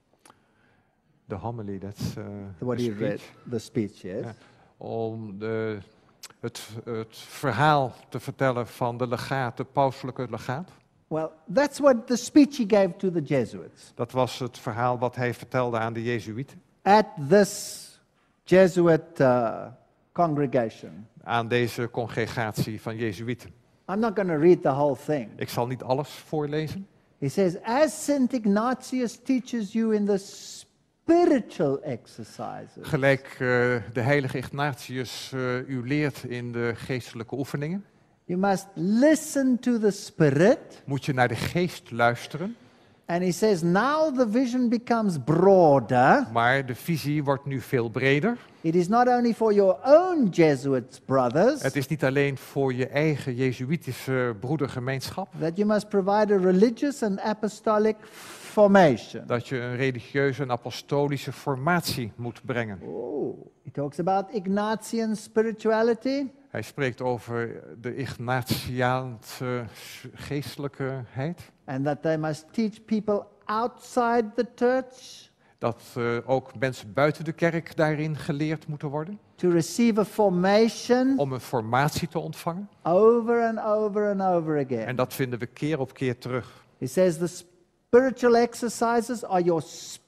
De homily, dat is uh, What de he read, speech. the speech, yes. Ja. Om de, het, het verhaal te vertellen van de legaat, de pauselijke legaat. Well, that's what the speech he gave to the Jesuits Dat was het verhaal wat hij vertelde aan de Jezuïeten. at this Jesuit uh, congregation. Aan deze congregatie van Jezuïeten. I'm not going to read the whole thing. Ik zal niet alles voorlezen. He says, as Saint Ignatius teaches you in the spiritual exercises, Gelijk uh, de heilige Ignatius uh, u leert in de geestelijke you must listen to the Spirit moet je naar de geest luisteren And he says, now the vision becomes broader. Maar de visie wordt nu veel breder. It is not only for your own Jesuit brothers Het is niet alleen voor je eigen Jezuïtische broedergemeenschap. that you must provide a religious and apostolic formation. Dat je een religieuze en apostolische formatie moet brengen. Oh, he talks about Ignatian spirituality. Hij spreekt over de Ignatiaanse geestelijkheid. And that they must teach people outside the church Dat uh, ook mensen buiten de kerk daarin geleerd moeten worden. to receive a formation Om een formatie te ontvangen. over and over and over again. En dat vinden we keer op keer terug. He says the spiritual exercises are your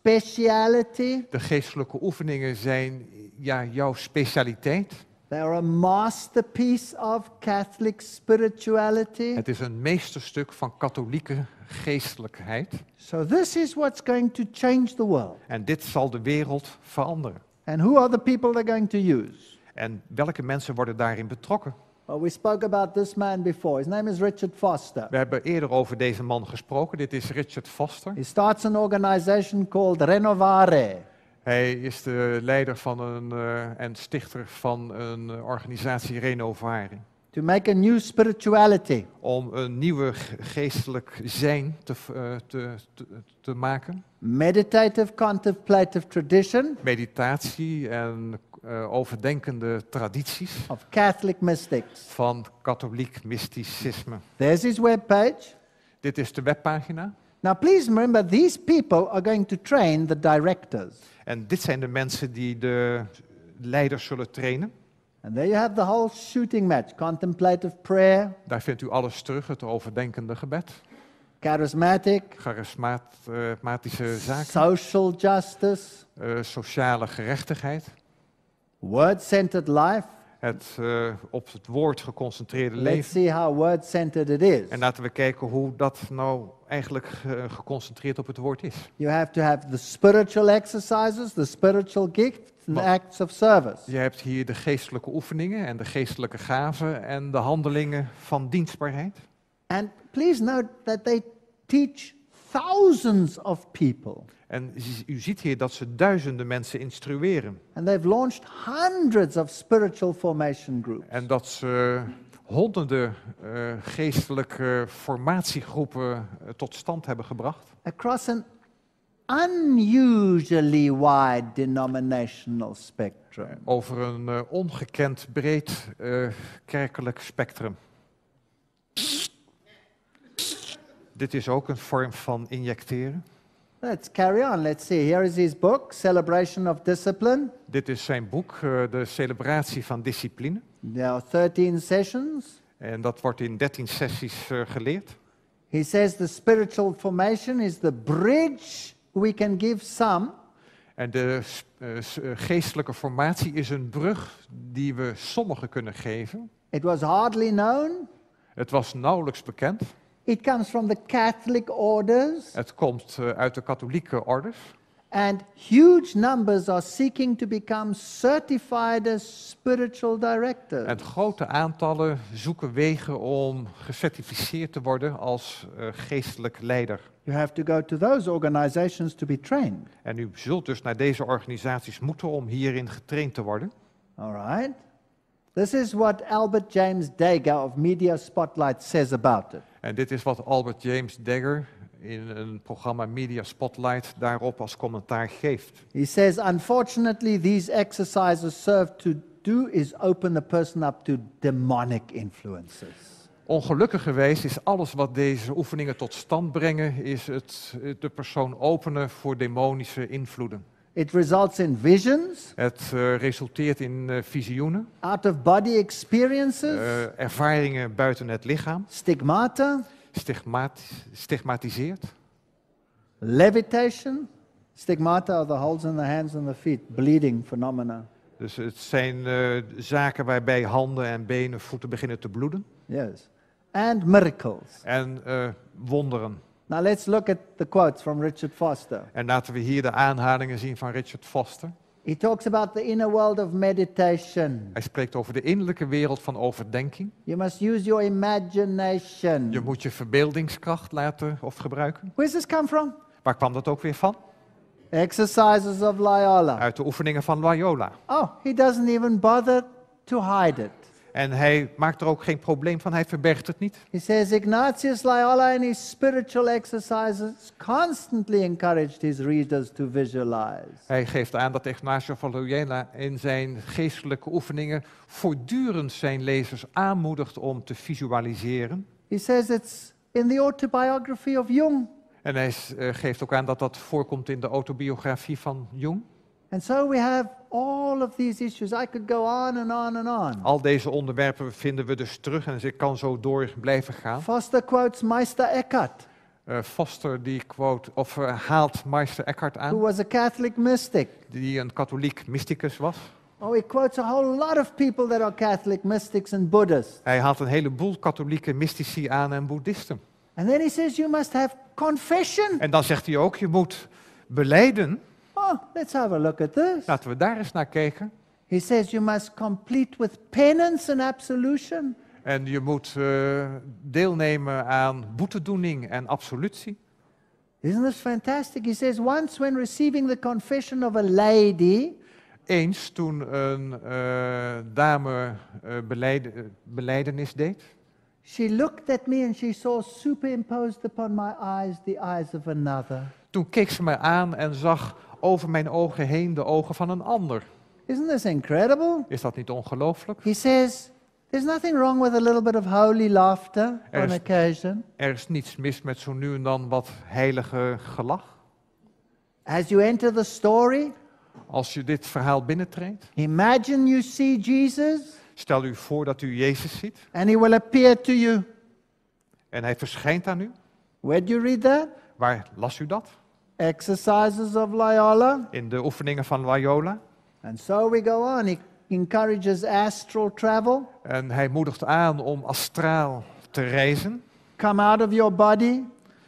speciality. De geestelijke oefeningen zijn ja, jouw specialiteit. They are a masterpiece of Catholic spirituality. Het is een meesterstuk van katholieke geestelijkheid. So this is what's going to change the world. En dit zal de wereld veranderen. And who are the people they're going to use? En welke mensen worden daarin betrokken? Well, we spoke about this man before. His name is Richard Foster. We hebben eerder over deze man gesproken. Dit is Richard Foster. He starts an organization called Renovare. Hij is de leider van een, uh, en stichter van een uh, organisatie Renovare. To make a new spirituality. Om een nieuwe ge- geestelijk zijn te, uh, te, te, te maken. Meditative contemplative tradition Meditatie en uh, overdenkende tradities of Catholic mystics. van katholiek mysticisme. There's his webpage. Dit is de webpagina. Now please remember, these people are going to train the directors. En dit zijn de mensen die de leiders zullen trainen. And there you have the whole shooting match. Contemplative prayer, Daar vindt u alles terug, het overdenkende gebed, charismatic, charismatische zaken, social justice, uh, sociale gerechtigheid, word-centered life. het uh, op het woord geconcentreerde Let's leven. see how word-centered it is. En laten we kijken hoe dat nou eigenlijk uh, geconcentreerd op het woord is. You have to have the spiritual exercises, the spiritual gifts, and Maar- acts of service. Je hebt hier de geestelijke oefeningen en de geestelijke gaven en de handelingen van dienstbaarheid. And please note that they teach thousands of people. En u ziet hier dat ze duizenden mensen instrueren. And they've launched hundreds of spiritual formation groups. En dat ze honderden uh, geestelijke formatiegroepen uh, tot stand hebben gebracht. Across an unusually wide denominational spectrum. Over een uh, ongekend breed uh, kerkelijk spectrum. Dit is ook een vorm van injecteren. Let's carry on. Let's see. Here is his book, Celebration of Discipline. Dit is zijn boek, uh, de celebratie van discipline. There are thirteen sessions. En dat wordt in dertien sessies uh, geleerd. He says the spiritual formation is the bridge we can give some En de uh, s- uh, geestelijke formatie is een brug die we sommigen kunnen geven. It was hardly known. Het was nauwelijks bekend. It comes from the Catholic orders, Het komt uh, uit de katholieke orders. and huge numbers are seeking to become certified as spiritual directors. En grote aantallen zoeken wegen om gecertificeerd te worden als uh, geestelijk leider. You have to go to those organizations to be trained. En u zult dus naar deze organisaties moeten om hierin getraind te worden. All right? This is what Albert James Dager of Media Spotlight says about it. En dit is wat Albert James Dagger in een programma Media Spotlight daarop als commentaar geeft. He says, unfortunately, these exercises serve to do is open a person up to demonic influences. Ongelukkigerwijs is alles wat deze oefeningen tot stand brengen, is het de persoon openen voor demonische invloeden. It results in visions, Het uh, resulteert in uh, visioenen, out-of-body experiences, uh, ervaringen buiten het lichaam, stigmata, stigmat stigmatiseert. levitation. Stigmata are the holes in the hands and the feet, bleeding phenomena. Dus het zijn uh, zaken waarbij handen en benen, voeten beginnen te bloeden. Yes. And miracles. En uh, wonderen. Now let's look at the quotes from Richard Foster. En laten we hier de aanhalingen zien van Richard Foster. He talks about the inner world of meditation. Hij spreekt over de innerlijke wereld van overdenking. You must use your imagination. Je moet je verbeeldingskracht laten of gebruiken. Where's this come from? Waar kwam dat ook weer van? Exercises of Loyola. Uit de oefeningen van Loyola. Oh, he doesn't even bother to hide it. En hij maakt er ook geen probleem van, hij verbergt het niet. He says Ignatius Loyola in his spiritual exercises constantly encouraged his readers to visualize. Hij geeft aan dat Ignatius van Loyola in zijn geestelijke oefeningen voortdurend zijn lezers aanmoedigt om te visualiseren. He says it's in the autobiography of Jung. En hij uh, geeft ook aan dat dat voorkomt in de autobiografie van Jung. And so we have all of these issues. I could go on and on and on. Al deze onderwerpen vinden we dus terug en ik kan zo door blijven gaan. Foster quotes Meister Eckhart, Uh, Foster die quote, of uh, haalt Meister Eckhart who aan, was a Catholic mystic. die een katholiek mysticus was. Oh, he quotes a whole lot of people that are Catholic mystics and Buddhists. Hij haalt een heleboel katholieke mystici aan en boeddhisten. And then he says you must have confession. En dan zegt hij ook, je moet belijden. Oh, let's have a look at this. Laten we daar eens naar kijken. He says you must complete with penance and absolution. En je moet uh, deelnemen aan boetedoening en absolutie. Isn't this fantastic? He says once when receiving the confession of a lady, Eens toen een uh, dame uh, beleid, uh, belijdenis deed, she looked at me and she saw superimposed upon my eyes the eyes of another. toen keek ze mij aan en zag over mijn ogen heen de ogen van een ander. Isn't this incredible? Is dat niet ongelooflijk? He says there's nothing wrong with a little bit of holy laughter Er on is- occasion. Er is niets mis met zo nu en dan wat heilige gelach. As you enter the story, Als je dit verhaal binnentreedt, imagine you see Jesus stel u voor dat u Jezus ziet and he will appear to you. en hij verschijnt aan u. Where'd you read that? Waar las u dat? Exercises of Loyola. In de oefeningen van Loyola. And so we go on. He encourages astral travel. En hij moedigt aan om astraal te reizen, Come out of your body.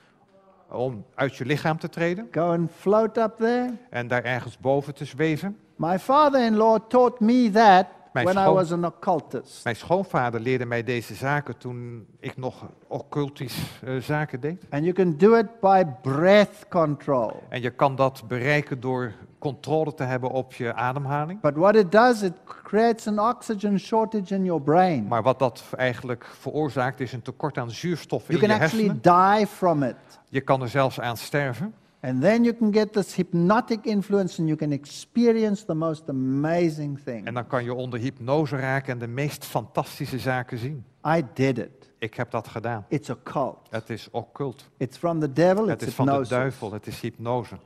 om uit je lichaam te treden Go and float up there. en daar ergens boven te zweven. My father-in-law taught me that Mijn when I schoon- was an occultist. Mijn schoonvader leerde mij deze zaken toen ik nog occultisch uh, zaken deed. And you can do it by breath control. En je kan dat bereiken door controle te hebben op je ademhaling. But what it does, it creates an oxygen shortage in your brain. Maar wat dat eigenlijk veroorzaakt is een tekort aan zuurstof in You je can actually hersenen. die from it. Je kan er zelfs aan sterven. And then you can get this hypnotic influence and you can experience the most amazing thing. En dan kan je onder hypnose raken en de meest fantastische zaken zien. I did it. Ik heb dat gedaan. It's occult. Het is occult. It's from the devil, Het it's is van de hypnosis. duivel. Het is hypnose.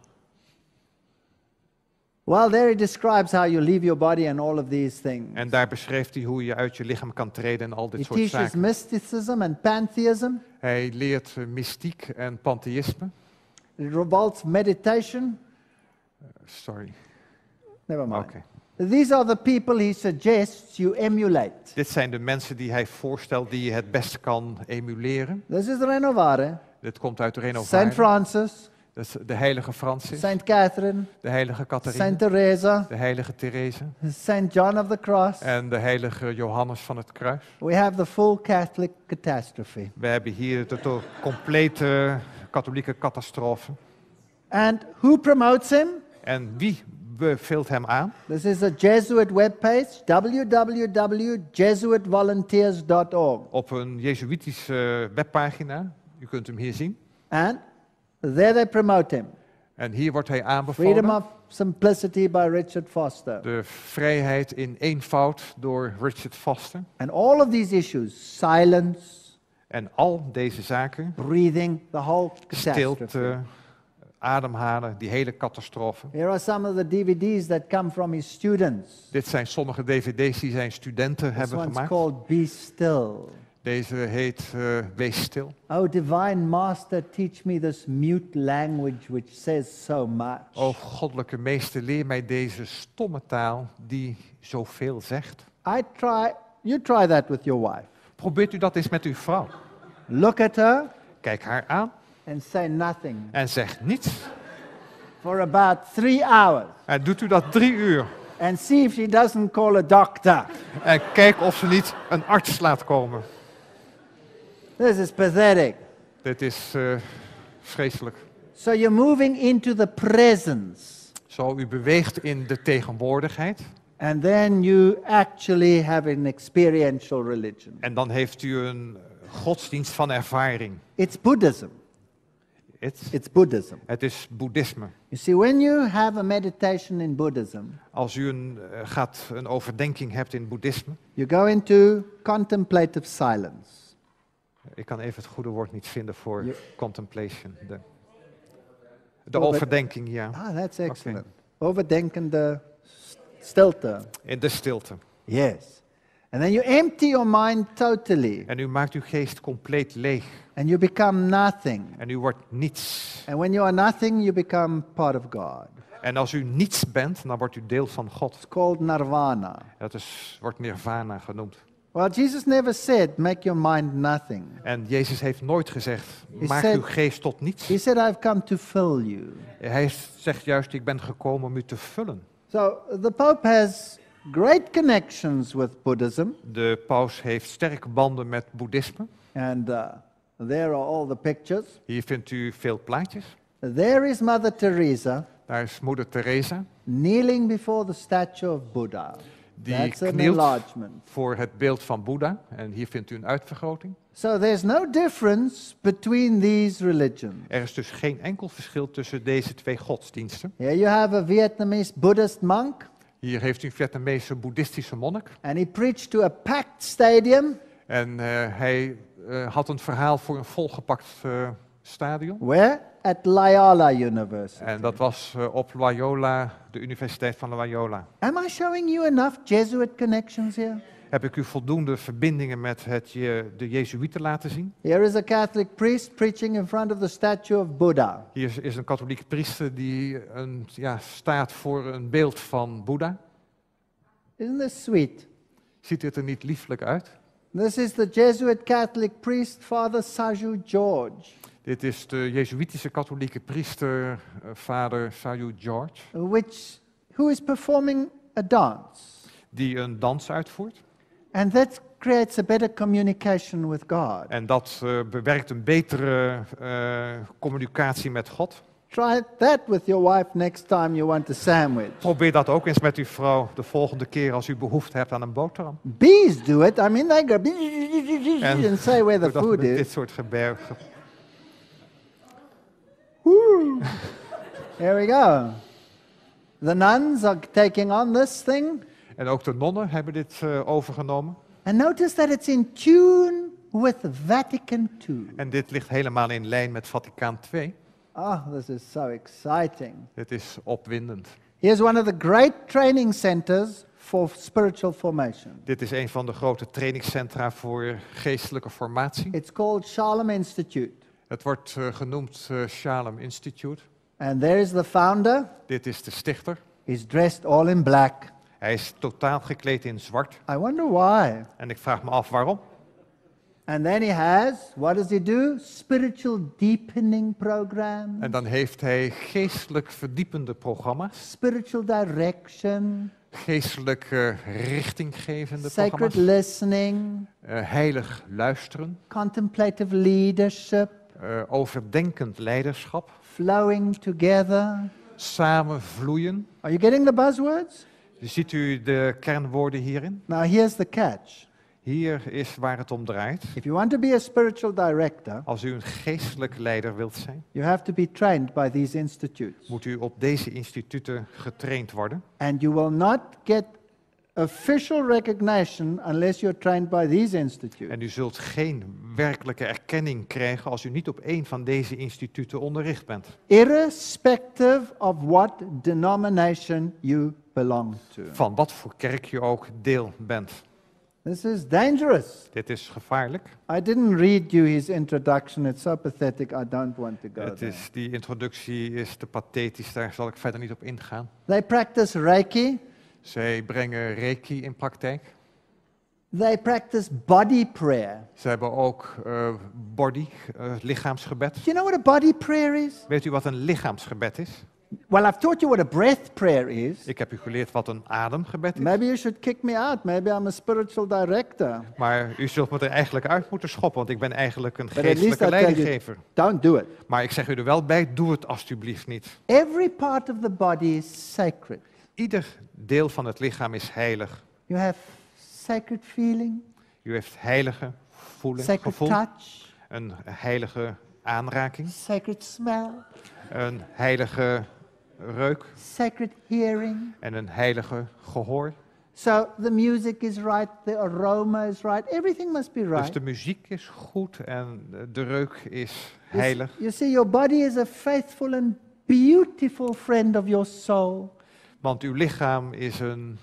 Well, there he describes how you leave your body and all of these things. En daar beschrijft hij hoe je uit je lichaam kan treden en al dit He soort teaches zaken. mysticism and pantheism. Hij leert uh, mystiek en pantheïsme. It revolves meditation. Sorry. Never mind. Oké. These are the people he suggests you emulate. Dit zijn de mensen die hij voorstelt die je het beste kan emuleren. This is Renovare, Dit komt uit de Saint Renovare. Francis, Dat is de heilige Francis, Saint Catherine, de heilige Catharine, Saint Teresa, de heilige Therese Saint John of the Cross. en de heilige Johannes van het Kruis. We have the full Catholic catastrophe. We hebben hier de to- complete katholieke catastrofe. And who promotes him? En wie beveelt hem aan? This is a Jesuit webpage, w w w dot jesuit volunteers dot org. Op een Jezuïtische webpagina. U kunt hem hier zien. And there they promote him. En hier wordt hij Freedom aanbevolen. of Simplicity by Richard Foster. De vrijheid in eenvoud door Richard Foster. And all of these issues, silence, En al deze zaken, breathing, the whole catastrophe. stilte, ademhalen, die hele catastrofe. Here are some of the D V Ds that come from his students. Dit zijn sommige D V D's die zijn studenten This hebben one's gemaakt. called Be Still. Deze heet uh, Wees stil. Oh, Divine Master, teach me this mute language which says so much. O goddelijke meester, leer mij deze stomme taal die zoveel zegt. I try, you try that with your wife. Probeert u dat eens met uw vrouw. Look at her Kijk haar aan and say nothing. en zeg niets. for about three hours En doet u dat drie uur. and see if she doesn't call a doctor. En kijk of ze niet een arts laat komen. This is pathetic. Dit is uh, vreselijk. So you're moving into the presence. Zo, u beweegt in de tegenwoordigheid. And then you actually have an experiential religion. En dan heeft u een godsdienst van ervaring. It's Buddhism. It's, It's Buddhism. het is boeddhisme. You see, when you have a meditation in Buddhism, Als u een, uh, gaat, een overdenking hebt in boeddhisme. you go into contemplative silence. Ik kan even het goede woord niet vinden voor Je- contemplation. De, de Oh, but- overdenking, ja. Ah, that's excellent. Overdenkende st- stilte. In de stilte. Yes. And then you empty your mind totally. En u maakt uw geest compleet leeg. And you become nothing. En u wordt niets. And when you are nothing, you become part of God. En als u niets bent, dan wordt u deel van God. It's called nirvana. Dat is, wordt nirvana genoemd. Well, Jesus never said, make your mind nothing. En Jezus heeft nooit gezegd, He maak said- uw geest tot niets. He said, I've come to fill you. Hij zegt juist, ik ben gekomen om u te vullen. So the Pope has great connections with Buddhism. De paus heeft sterke banden met boeddhisme. And uh, there are all the pictures. Hier vindt u veel plaatjes. There is Mother Teresa Daar is moeder Teresa, kneeling before the statue of Buddha. die That's an knielt enlargement. voor het beeld van Boeddha. En hier vindt u een uitvergroting. So there's no difference between these religions. Er is dus geen enkel verschil tussen deze twee godsdiensten. Here you have a Vietnamese Buddhist monk, Hier heeft u een Vietnamese boeddhistische monnik. and he preached to a packed stadium. En uh, hij uh, had een verhaal voor een volgepakt uh, stadion. Where? At Loyola University. En dat was uh, op Loyola, de Universiteit van Loyola. Am I showing you enough Jesuit connections here? Heb ik u voldoende verbindingen met het, je, de Jezuïeten laten zien? Here is a Catholic priest preaching in front of the statue of Buddha. Hier is, is een katholieke priester die een, ja, staat voor een beeld van Boeddha. Isn't this sweet? Ziet dit er niet lieflijk uit? This is the Jesuit Catholic priest, Father Saju George, Dit is de Jezuïtische katholieke priester, uh, vader Saju George, which, who is performing a dance. die een dans uitvoert. And that creates a better communication with God. En dat uh, bewerkt een betere uh, communicatie met God. Try that with your wife next time you want a sandwich. Probeer dat ook eens met uw vrouw de volgende keer als u behoefte hebt aan een boterham. Bees do it. I mean, they go En and say where the doe dat food met dit is. soort gebergen. Here we go. The nuns are taking on this thing. En ook de nonnen hebben dit uh, overgenomen. And notice that it's in tune with Vatican two. En dit ligt helemaal in lijn met Vaticaan twee. Oh, this is so exciting. Dit is opwindend. Here's one of the great training centers for spiritual formation. Dit is een van de grote trainingscentra voor geestelijke formatie. It's called Shalom Institute. Het wordt uh, genoemd uh, Shalom Institute. And there is the founder. Dit is de stichter. He's dressed all in black. Hij is totaal gekleed in zwart. I wonder why. En ik vraag me af waarom. And then he has, what does he do? Spiritual deepening program, En dan heeft hij geestelijk verdiepende programma's. spiritual direction, Geestelijk uh, richtinggevende sacred programma's. listening, Uh, heilig luisteren. contemplative leadership, Uh, overdenkend leiderschap. flowing together. Samen vloeien. Are you getting the buzzwords? Ziet u de kernwoorden hierin? Now here's the catch. Hier is waar het om draait. If you want to be a spiritual director, Als u een geestelijk leider wilt zijn, you have to be trained by these institutes. moet u op deze instituten getraind worden. And you will not get official recognition unless you're trained by these institutes. En u zult geen werkelijke erkenning krijgen als u niet op een van deze instituten onderricht bent. Irrespective of what denomination you belong to. Van wat voor kerk je ook deel bent. This is dangerous. Dit is gevaarlijk. I didn't read you his introduction. It's so pathetic. I don't want to go Het there. is, die introductie is te pathetisch, daar zal ik verder niet op ingaan. They practice Reiki. Zij brengen reiki in praktijk. They practice body prayer. Ze hebben ook uh, body, uh, lichaamsgebed. Do you know what a body prayer is? Weet u wat een lichaamsgebed is? Well, I've taught you what a breath prayer is. Ik heb u geleerd wat een ademgebed is. Maybe you should kick me out. Maybe I'm a spiritual director. Maar u zult me er eigenlijk uit moeten schoppen, want ik ben eigenlijk een But at least geestelijke I tell you, leidinggever. don't do it. Maar ik zeg u er wel bij, doe het alstublieft niet. Every part of the body is sacred. Ieder deel van het lichaam is heilig. You have sacred feeling, U heeft heilige voelen, sacred gevoel, touch, een heilige aanraking, sacred smell, een heilige reuk sacred hearing. en een heilige gehoor. So the music is right, the aroma is right, everything must be Dus right. de muziek is goed en de reuk is You s- heilig. You see, your body is a faithful and beautiful friend of your soul. Want uw lichaam is een,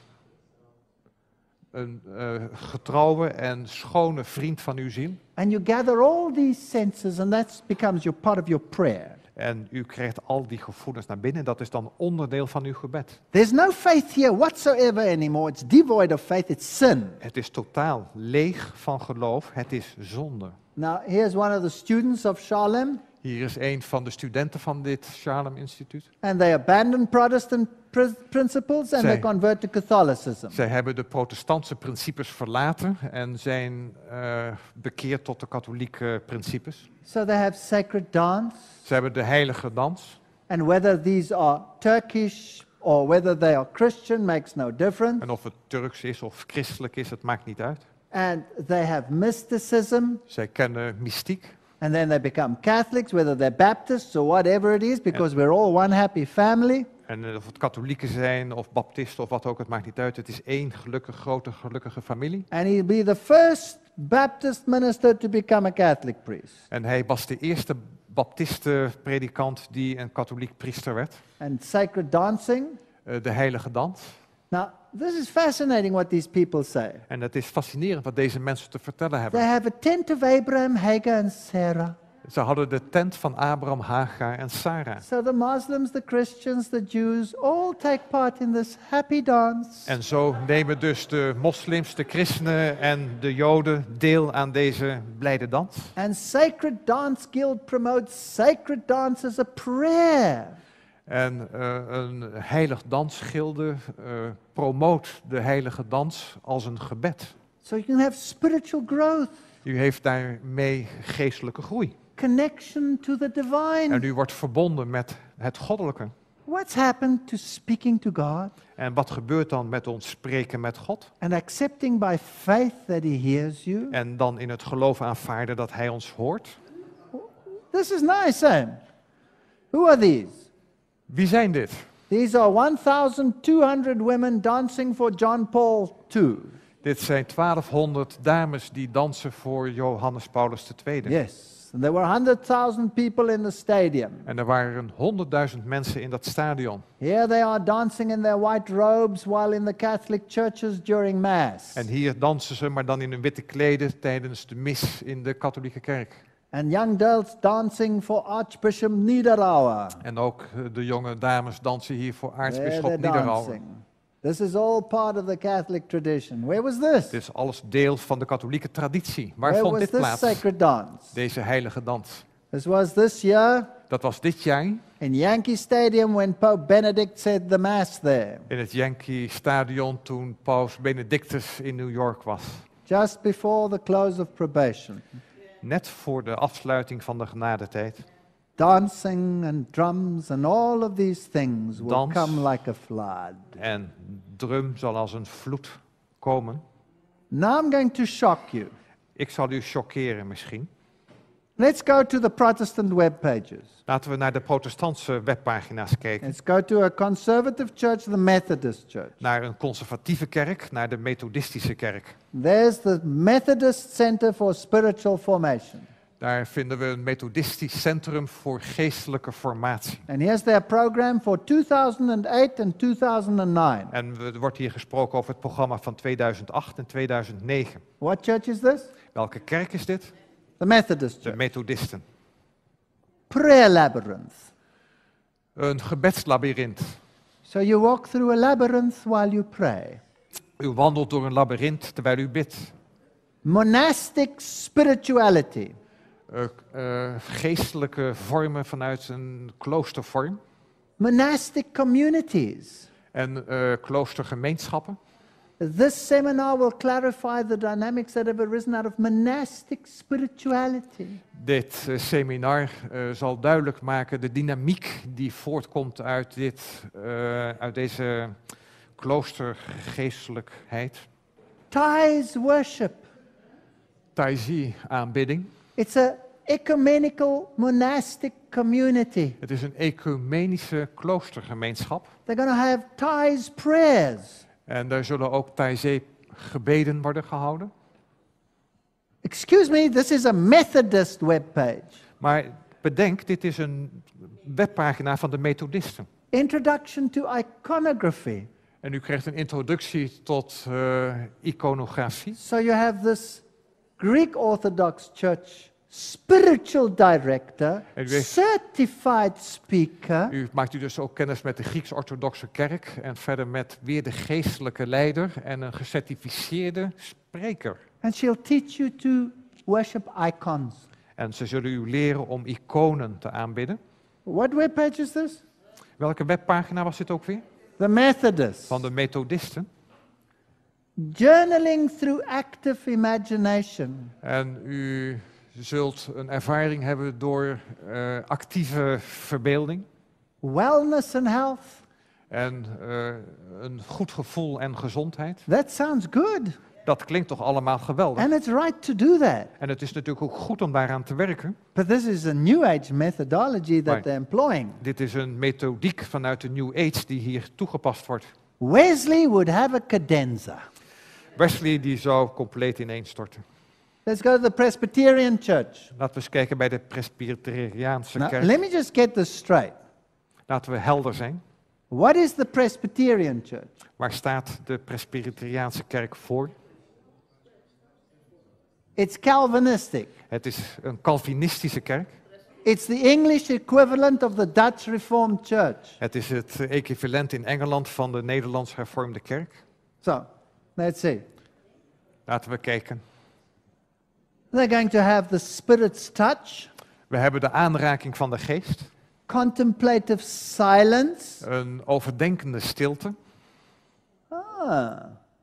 een uh, getrouwe en schone vriend van uw ziel. And you gather all these senses, and that becomes your part of your prayer. En u krijgt al die gevoelens naar binnen. Dat is dan onderdeel van uw gebed. There's no faith here whatsoever anymore. It's devoid of faith, it's sin. Het is totaal leeg van geloof. Het is zonde. Now, here's one of the students of Shalem, Hier is een van de studenten van dit Shalem Instituut. and they abandon Protestant pr- principles and they Zij- convert to Catholicism. Zij hebben de protestantse principes verlaten en zijn uh, bekeerd tot de katholieke principes. So they have sacred dance, Ze hebben de heilige dans. and whether these are Turkish or whether they are Christian makes no difference. En of het Turks is of christelijk is, het maakt niet uit. And they have mysticism, Zij kennen mystiek. and then they become Catholics, whether they're Baptists or whatever it is, because we're all one happy family. En uh, of het katholieken zijn of baptisten of wat ook, het maakt niet uit. Het is één gelukkig, grote, gelukkige familie. And he'll be the first Baptist minister to become a Catholic priest. En hij was de eerste baptistenpredikant die een katholiek priester werd. And sacred dancing. Uh, de heilige dans. Now, this is fascinating what these people say. En het is fascinerend wat deze mensen te vertellen They hebben. have a tent of Abraham, Hagar, and Sarah. Ze hadden de tent van Abraham, Hagar en Sarah. So the Muslims, the Christians, the Jews all take part in this happy dance. En zo nemen dus de moslims, de christenen en de joden deel aan deze blijde dans. And Sacred Dance Guild promotes sacred dance as a prayer. En uh, een heilig dansgilde uh, promoot de heilige dans als een gebed. So you can have spiritual growth, U heeft daarmee geestelijke groei. connection to the En divine. u wordt verbonden met het goddelijke. What's happened to speaking to God En wat gebeurt dan met ons spreken met God? and accepting by faith that He hears you? En dan in het geloof aanvaarden dat Hij ons hoort. This is nice, Sam. Who are these? Wie zijn dit? These are one thousand two hundred women dancing for John Paul the Second. Dit zijn twaalfhonderd dames die dansen voor Johannes Paulus de Tweede. Yes. And there were one hundred thousand people in the stadium. En er waren honderdduizend mensen in dat stadion. Here they are dancing in their white robes while in the Catholic churches during Mass. En hier dansen ze, maar dan in hun witte kleden tijdens de mis in de katholieke kerk. And young girls dancing for Archbishop Niederauer. En ook eh, de jonge dames dansen hier voor There aartsbisschop they're Niederauer. dancing. This is all part of the Catholic tradition. Where was this? Dit is alles deel van de katholieke traditie. Waar Where vond was dit this plaats? sacred dance? Deze heilige dans. This was this year Dat was dit jaar in Yankee Stadium when Pope Benedict said the Mass there, in het Yankee Stadion toen Paus Benedictus in New York was. just before the close of probation. Net voor de afsluiting van de genadetijd. Dancing and drums and all of these things will Dans. come like a flood. En drum zal als een vloed komen. Now I'm going to shock you. Ik zal u chockeren misschien. Let's go to the Protestant web pages. Laten we naar de protestantse webpagina's kijken. Let's go to a conservative church, the Methodist Church. Naar een conservatieve kerk, naar de methodistische kerk. There's the Methodist Center for Spiritual Formation. Daar vinden we een methodistisch centrum voor geestelijke formatie. And here's their program for two thousand eight and two thousand nine. En er wordt hier gesproken over het programma van tweeduizend acht en tweeduizend negen. What church is this? Welke kerk is dit? The Methodist De Church. methodisten. Prayer labyrinth. Een gebedslabyrint. So you walk through a labyrinth while you pray. U wandelt door een labyrint terwijl u bidt. Monastic spirituality. Uh, uh, geestelijke vormen vanuit een kloostervorm. monastic communities. En uh, kloostergemeenschappen. This seminar will clarify the dynamics that have arisen out of monastic spirituality. Dit uh, seminar uh, zal duidelijk maken de dynamiek die voortkomt uit, dit, uh, uit deze kloostergeestelijkheid. Tithes worship. Taizé aanbidding. It's a ecumenical monastic community. Het is een ecumenische kloostergemeenschap. They're going to have tithes prayers. En daar zullen ook Taizé gebeden worden gehouden. Excuse me, this is a Methodist webpage. Maar bedenk, dit is een webpagina van de Methodisten. Introduction to iconography. En u krijgt een introductie tot uh, iconografie. So you have this Greek Orthodox Church spiritual director, En u heeft- certified speaker, U maakt u dus ook kennis met de Grieks-orthodoxe kerk en verder met weer de geestelijke leider en een gecertificeerde spreker. and she'll teach you to worship icons. En ze zullen u leren om iconen te aanbidden. What webpage is this? Welke webpagina was dit ook weer? The Methodist. Van de Methodisten. Journaling through active imagination. En u zult een ervaring hebben door uh, actieve verbeelding Wellness and health. en uh, een goed gevoel en gezondheid. That sounds good. Dat klinkt toch allemaal geweldig? And it's right to do that. En het is natuurlijk ook goed om daaraan te werken. But this is a New Age methodology that Right. they're employing. Dit is een methodiek vanuit de New Age die hier toegepast wordt. Wesley would have a cadenza. Wesley die zou compleet ineenstorten. Let's go to the Presbyterian Church. Laten we eens kijken bij de Presbyteriaanse Now, kerk. let me just get this straight. Laten we helder zijn. What is the Presbyterian Church? Waar staat de Presbyteriaanse kerk voor? It's Calvinistic. Het is een Calvinistische kerk. It's the English equivalent of the Dutch Reformed Church. Het is het equivalent in Engeland van de Nederlands hervormde kerk. So, let's see. Laten we kijken. They're going to have the Spirit's touch, We hebben de aanraking van de geest. contemplative silence, Een overdenkende stilte. ah,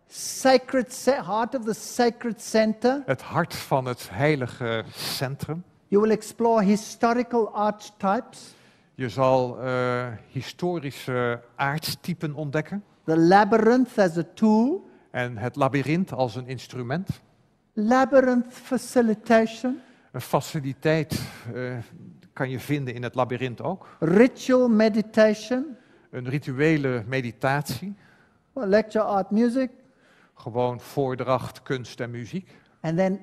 sacred ce- heart of the sacred center. Het hart van het heilige centrum. You will explore historical archetypes, Je zal uh, historische aardstypen ontdekken. the labyrinth as a tool, En het labyrint als een instrument. labyrinth facilitation, Een faciliteit uh, kan je vinden in het labyrint ook. ritual meditation, Een rituele meditatie. well, lecture, art, music, Gewoon voordracht, kunst en muziek. and then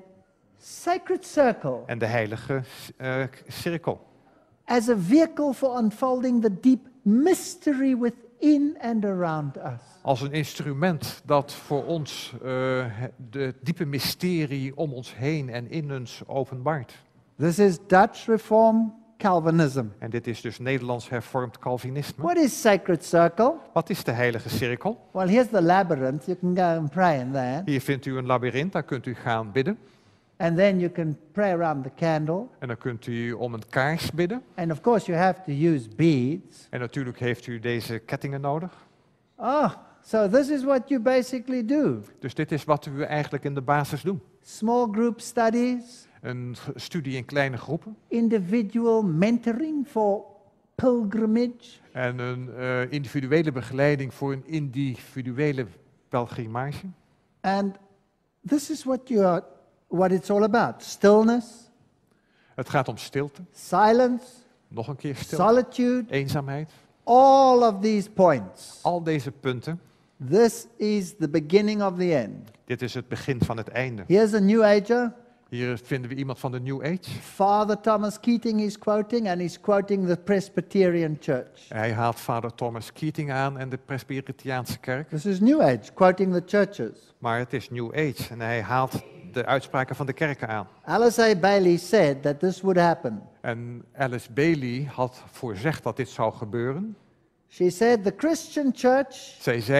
sacred circle En de heilige uh, cirkel. as a vehicle for unfolding the deep mystery within and around us. Als een instrument dat voor ons uh, de diepe mysterie om ons heen en in ons openbaart. This is Dutch Reform Calvinism. En dit is dus Nederlands hervormd Calvinisme. What is sacred circle? Wat is de heilige cirkel? Well, here's the labyrinth. You can go and pray in there. Hier vindt u een labyrint, daar kunt u gaan bidden. And then you can pray around the candle. En dan kunt u om een kaars bidden. And of course, you have to use beads. En natuurlijk heeft u deze kettingen nodig. Oh, so this is what you basically do. Dus dit is wat we eigenlijk in de basis doen. Small group studies, Een g- studie in kleine groepen. individual mentoring for pilgrimage, En een uh, individuele begeleiding voor een individuele pelgrimage. and this is what you are, what it's all about: stillness, Het gaat om stilte. silence, Nog een keer stilte. solitude. Eenzaamheid. All of these points. Al deze punten. This is the beginning of the end. Dit is het begin van het einde. Here's a New Ager. Hier vinden we iemand van de New Age. Father Thomas Keating is quoting, and he's quoting the Presbyterian Church. Hij haalt vader Thomas Keating aan en de Presbyteriaanse kerk. This is New Age, quoting the churches. Maar het is New Age en hij haalt de uitspraken van de kerken aan. Alice A. Bailey said that this would happen. En Alice Bailey had voorzegd dat dit zou gebeuren. She said the Christian church Zij zei, de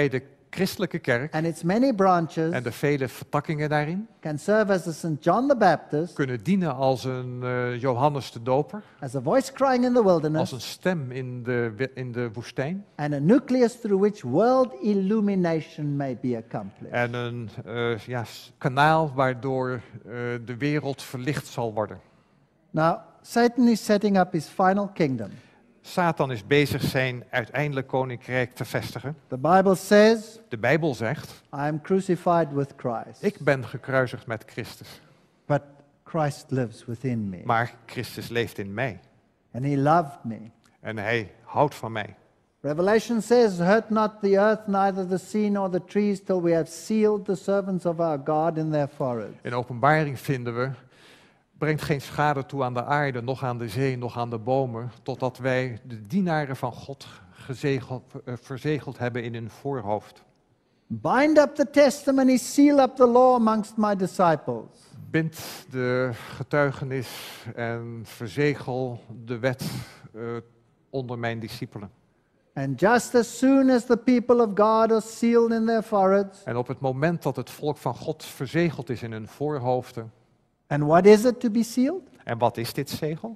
christelijke kerk and its many branches en de vele vertakkingen daarin can serve as a Saint John the Baptist, kunnen dienen als een uh, Johannes de Doper, as a voice crying in the als wilderness, een stem in de, wi- in de woestijn and a nucleus through which world illumination may be accomplished. en een uh, ja, s- kanaal waardoor uh, de wereld verlicht zal worden. Now, Satan is setting up his final kingdom. Satan is bezig zijn uiteindelijk koninkrijk te vestigen. The Bible says, De Bijbel zegt, I am crucified with Christ, ik ben gekruisigd met Christus, but Christ lives within me, maar Christus leeft in mij and he loved me. en hij houdt van mij. Revelation says, hurt not the earth, neither the sea nor the trees, till we have sealed the servants of our God in their foreheads. In Openbaring vinden we, brengt geen schade toe aan de aarde, nog aan de zee, nog aan de bomen, totdat wij de dienaren van God gezegeld, uh, verzegeld hebben in hun voorhoofd. Bind up the testimony, seal up the law amongst my disciples. Bind de getuigenis en verzegel de wet uh, onder mijn discipelen. And just as soon as the people of God are sealed in their foreheads, En op het moment dat het volk van God verzegeld is in hun voorhoofden, and what is it to be sealed? en wat is dit zegel?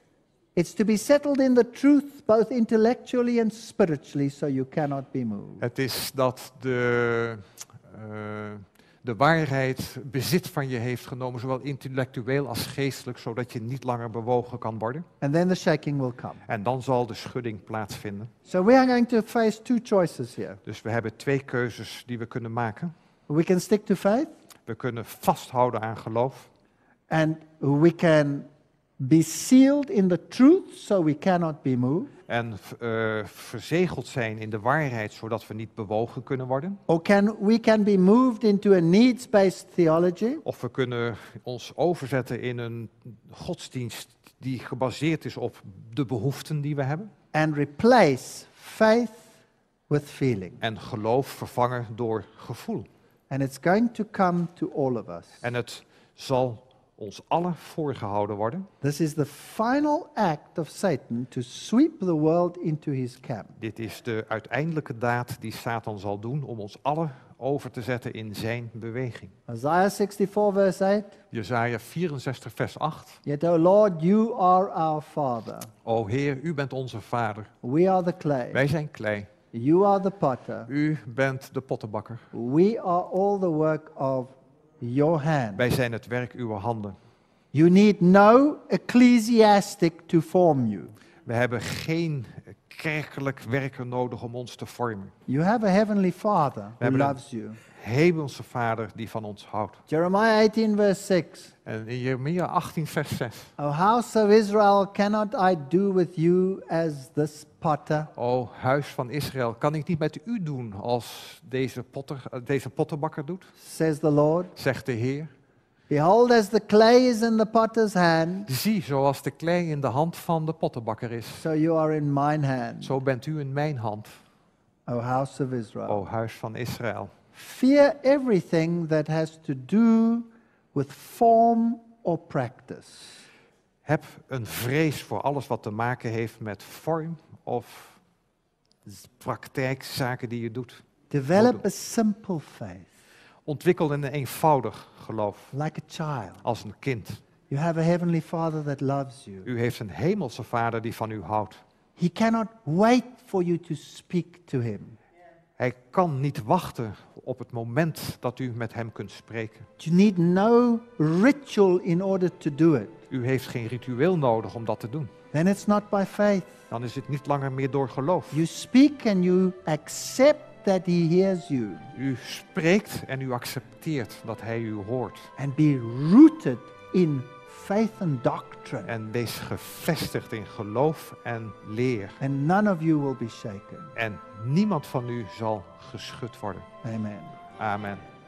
It's to be settled in the truth, both intellectually and spiritually, so you cannot be moved. Het is dat de, uh, de waarheid bezit van je heeft genomen, zowel intellectueel als geestelijk, zodat je niet langer bewogen kan worden. And then the shaking will come. En dan zal de schudding plaatsvinden. So we are going to face two choices here. Dus we hebben twee keuzes die we kunnen maken. We can stick to faith, We kunnen vasthouden aan geloof. and we can be sealed in the truth, so we cannot be moved. En uh, verzegeld zijn in de waarheid, zodat we niet bewogen kunnen worden. Or can we can be moved into a needs-based theology, Of we kunnen ons overzetten in een godsdienst die gebaseerd is op de behoeften die we hebben. and replace faith with feeling. En geloof vervangen door gevoel. And it's going to come to all of us. En het zal ons allen voorgehouden worden. This is the final act of Satan to sweep the world into his camp. Dit is de uiteindelijke daad die Satan zal doen om ons allen over te zetten in zijn beweging. Isaiah sixty-four verse eight, Jesaja vierenzestig vers acht. yet, O Lord, you are our Father. O Heer, u bent onze vader. We are the clay. Wij zijn klei. You are the potter. U bent de pottenbakker. We are all the work of your hand. Wij zijn het werk uw handen. You need no ecclesiastic to form you. We hebben geen kerkelijk werker nodig om ons te vormen. You have a heavenly Father who hebben een- loves you. Hemelse Vader die van ons houdt. Jeremiah eighteen verse six. En in Jeremia achttien vers zes. O house of Israel, cannot I do with you as this potter? O huis van Israël, kan ik niet met u doen als deze, potter, eh, deze pottenbakker doet? Says the Lord. Zegt de Heer. Behold, as the clay is in the potter's hand, Zie, zoals de klei in de hand van de pottenbakker is, so you are in mine hand, zo bent u in mijn hand, O house of Israel. o huis van Israël. Fear everything that has to do with form or practice. Heb een vrees voor alles wat te maken heeft met vorm of z- praktijk, zaken die je doet. Develop a simple faith, Ontwikkel een eenvoudig geloof, like a child. als een kind. You have a heavenly Father that loves you. U heeft een hemelse Vader die van u houdt. He cannot wait for you to speak to him. Hij kan niet wachten op het moment dat u met hem kunt spreken. You need no ritual in order to do it. U heeft geen ritueel nodig om dat te doen. Then it's not by faith. Dan is het niet langer meer door geloof. You speak and you accept that he hears you, U spreekt en u accepteert dat hij u hoort. and be rooted in faith and doctrine, En wees gevestigd in geloof en leer. and none of you will be shaken. En niemand van u zal geschud worden. Amen. Amen.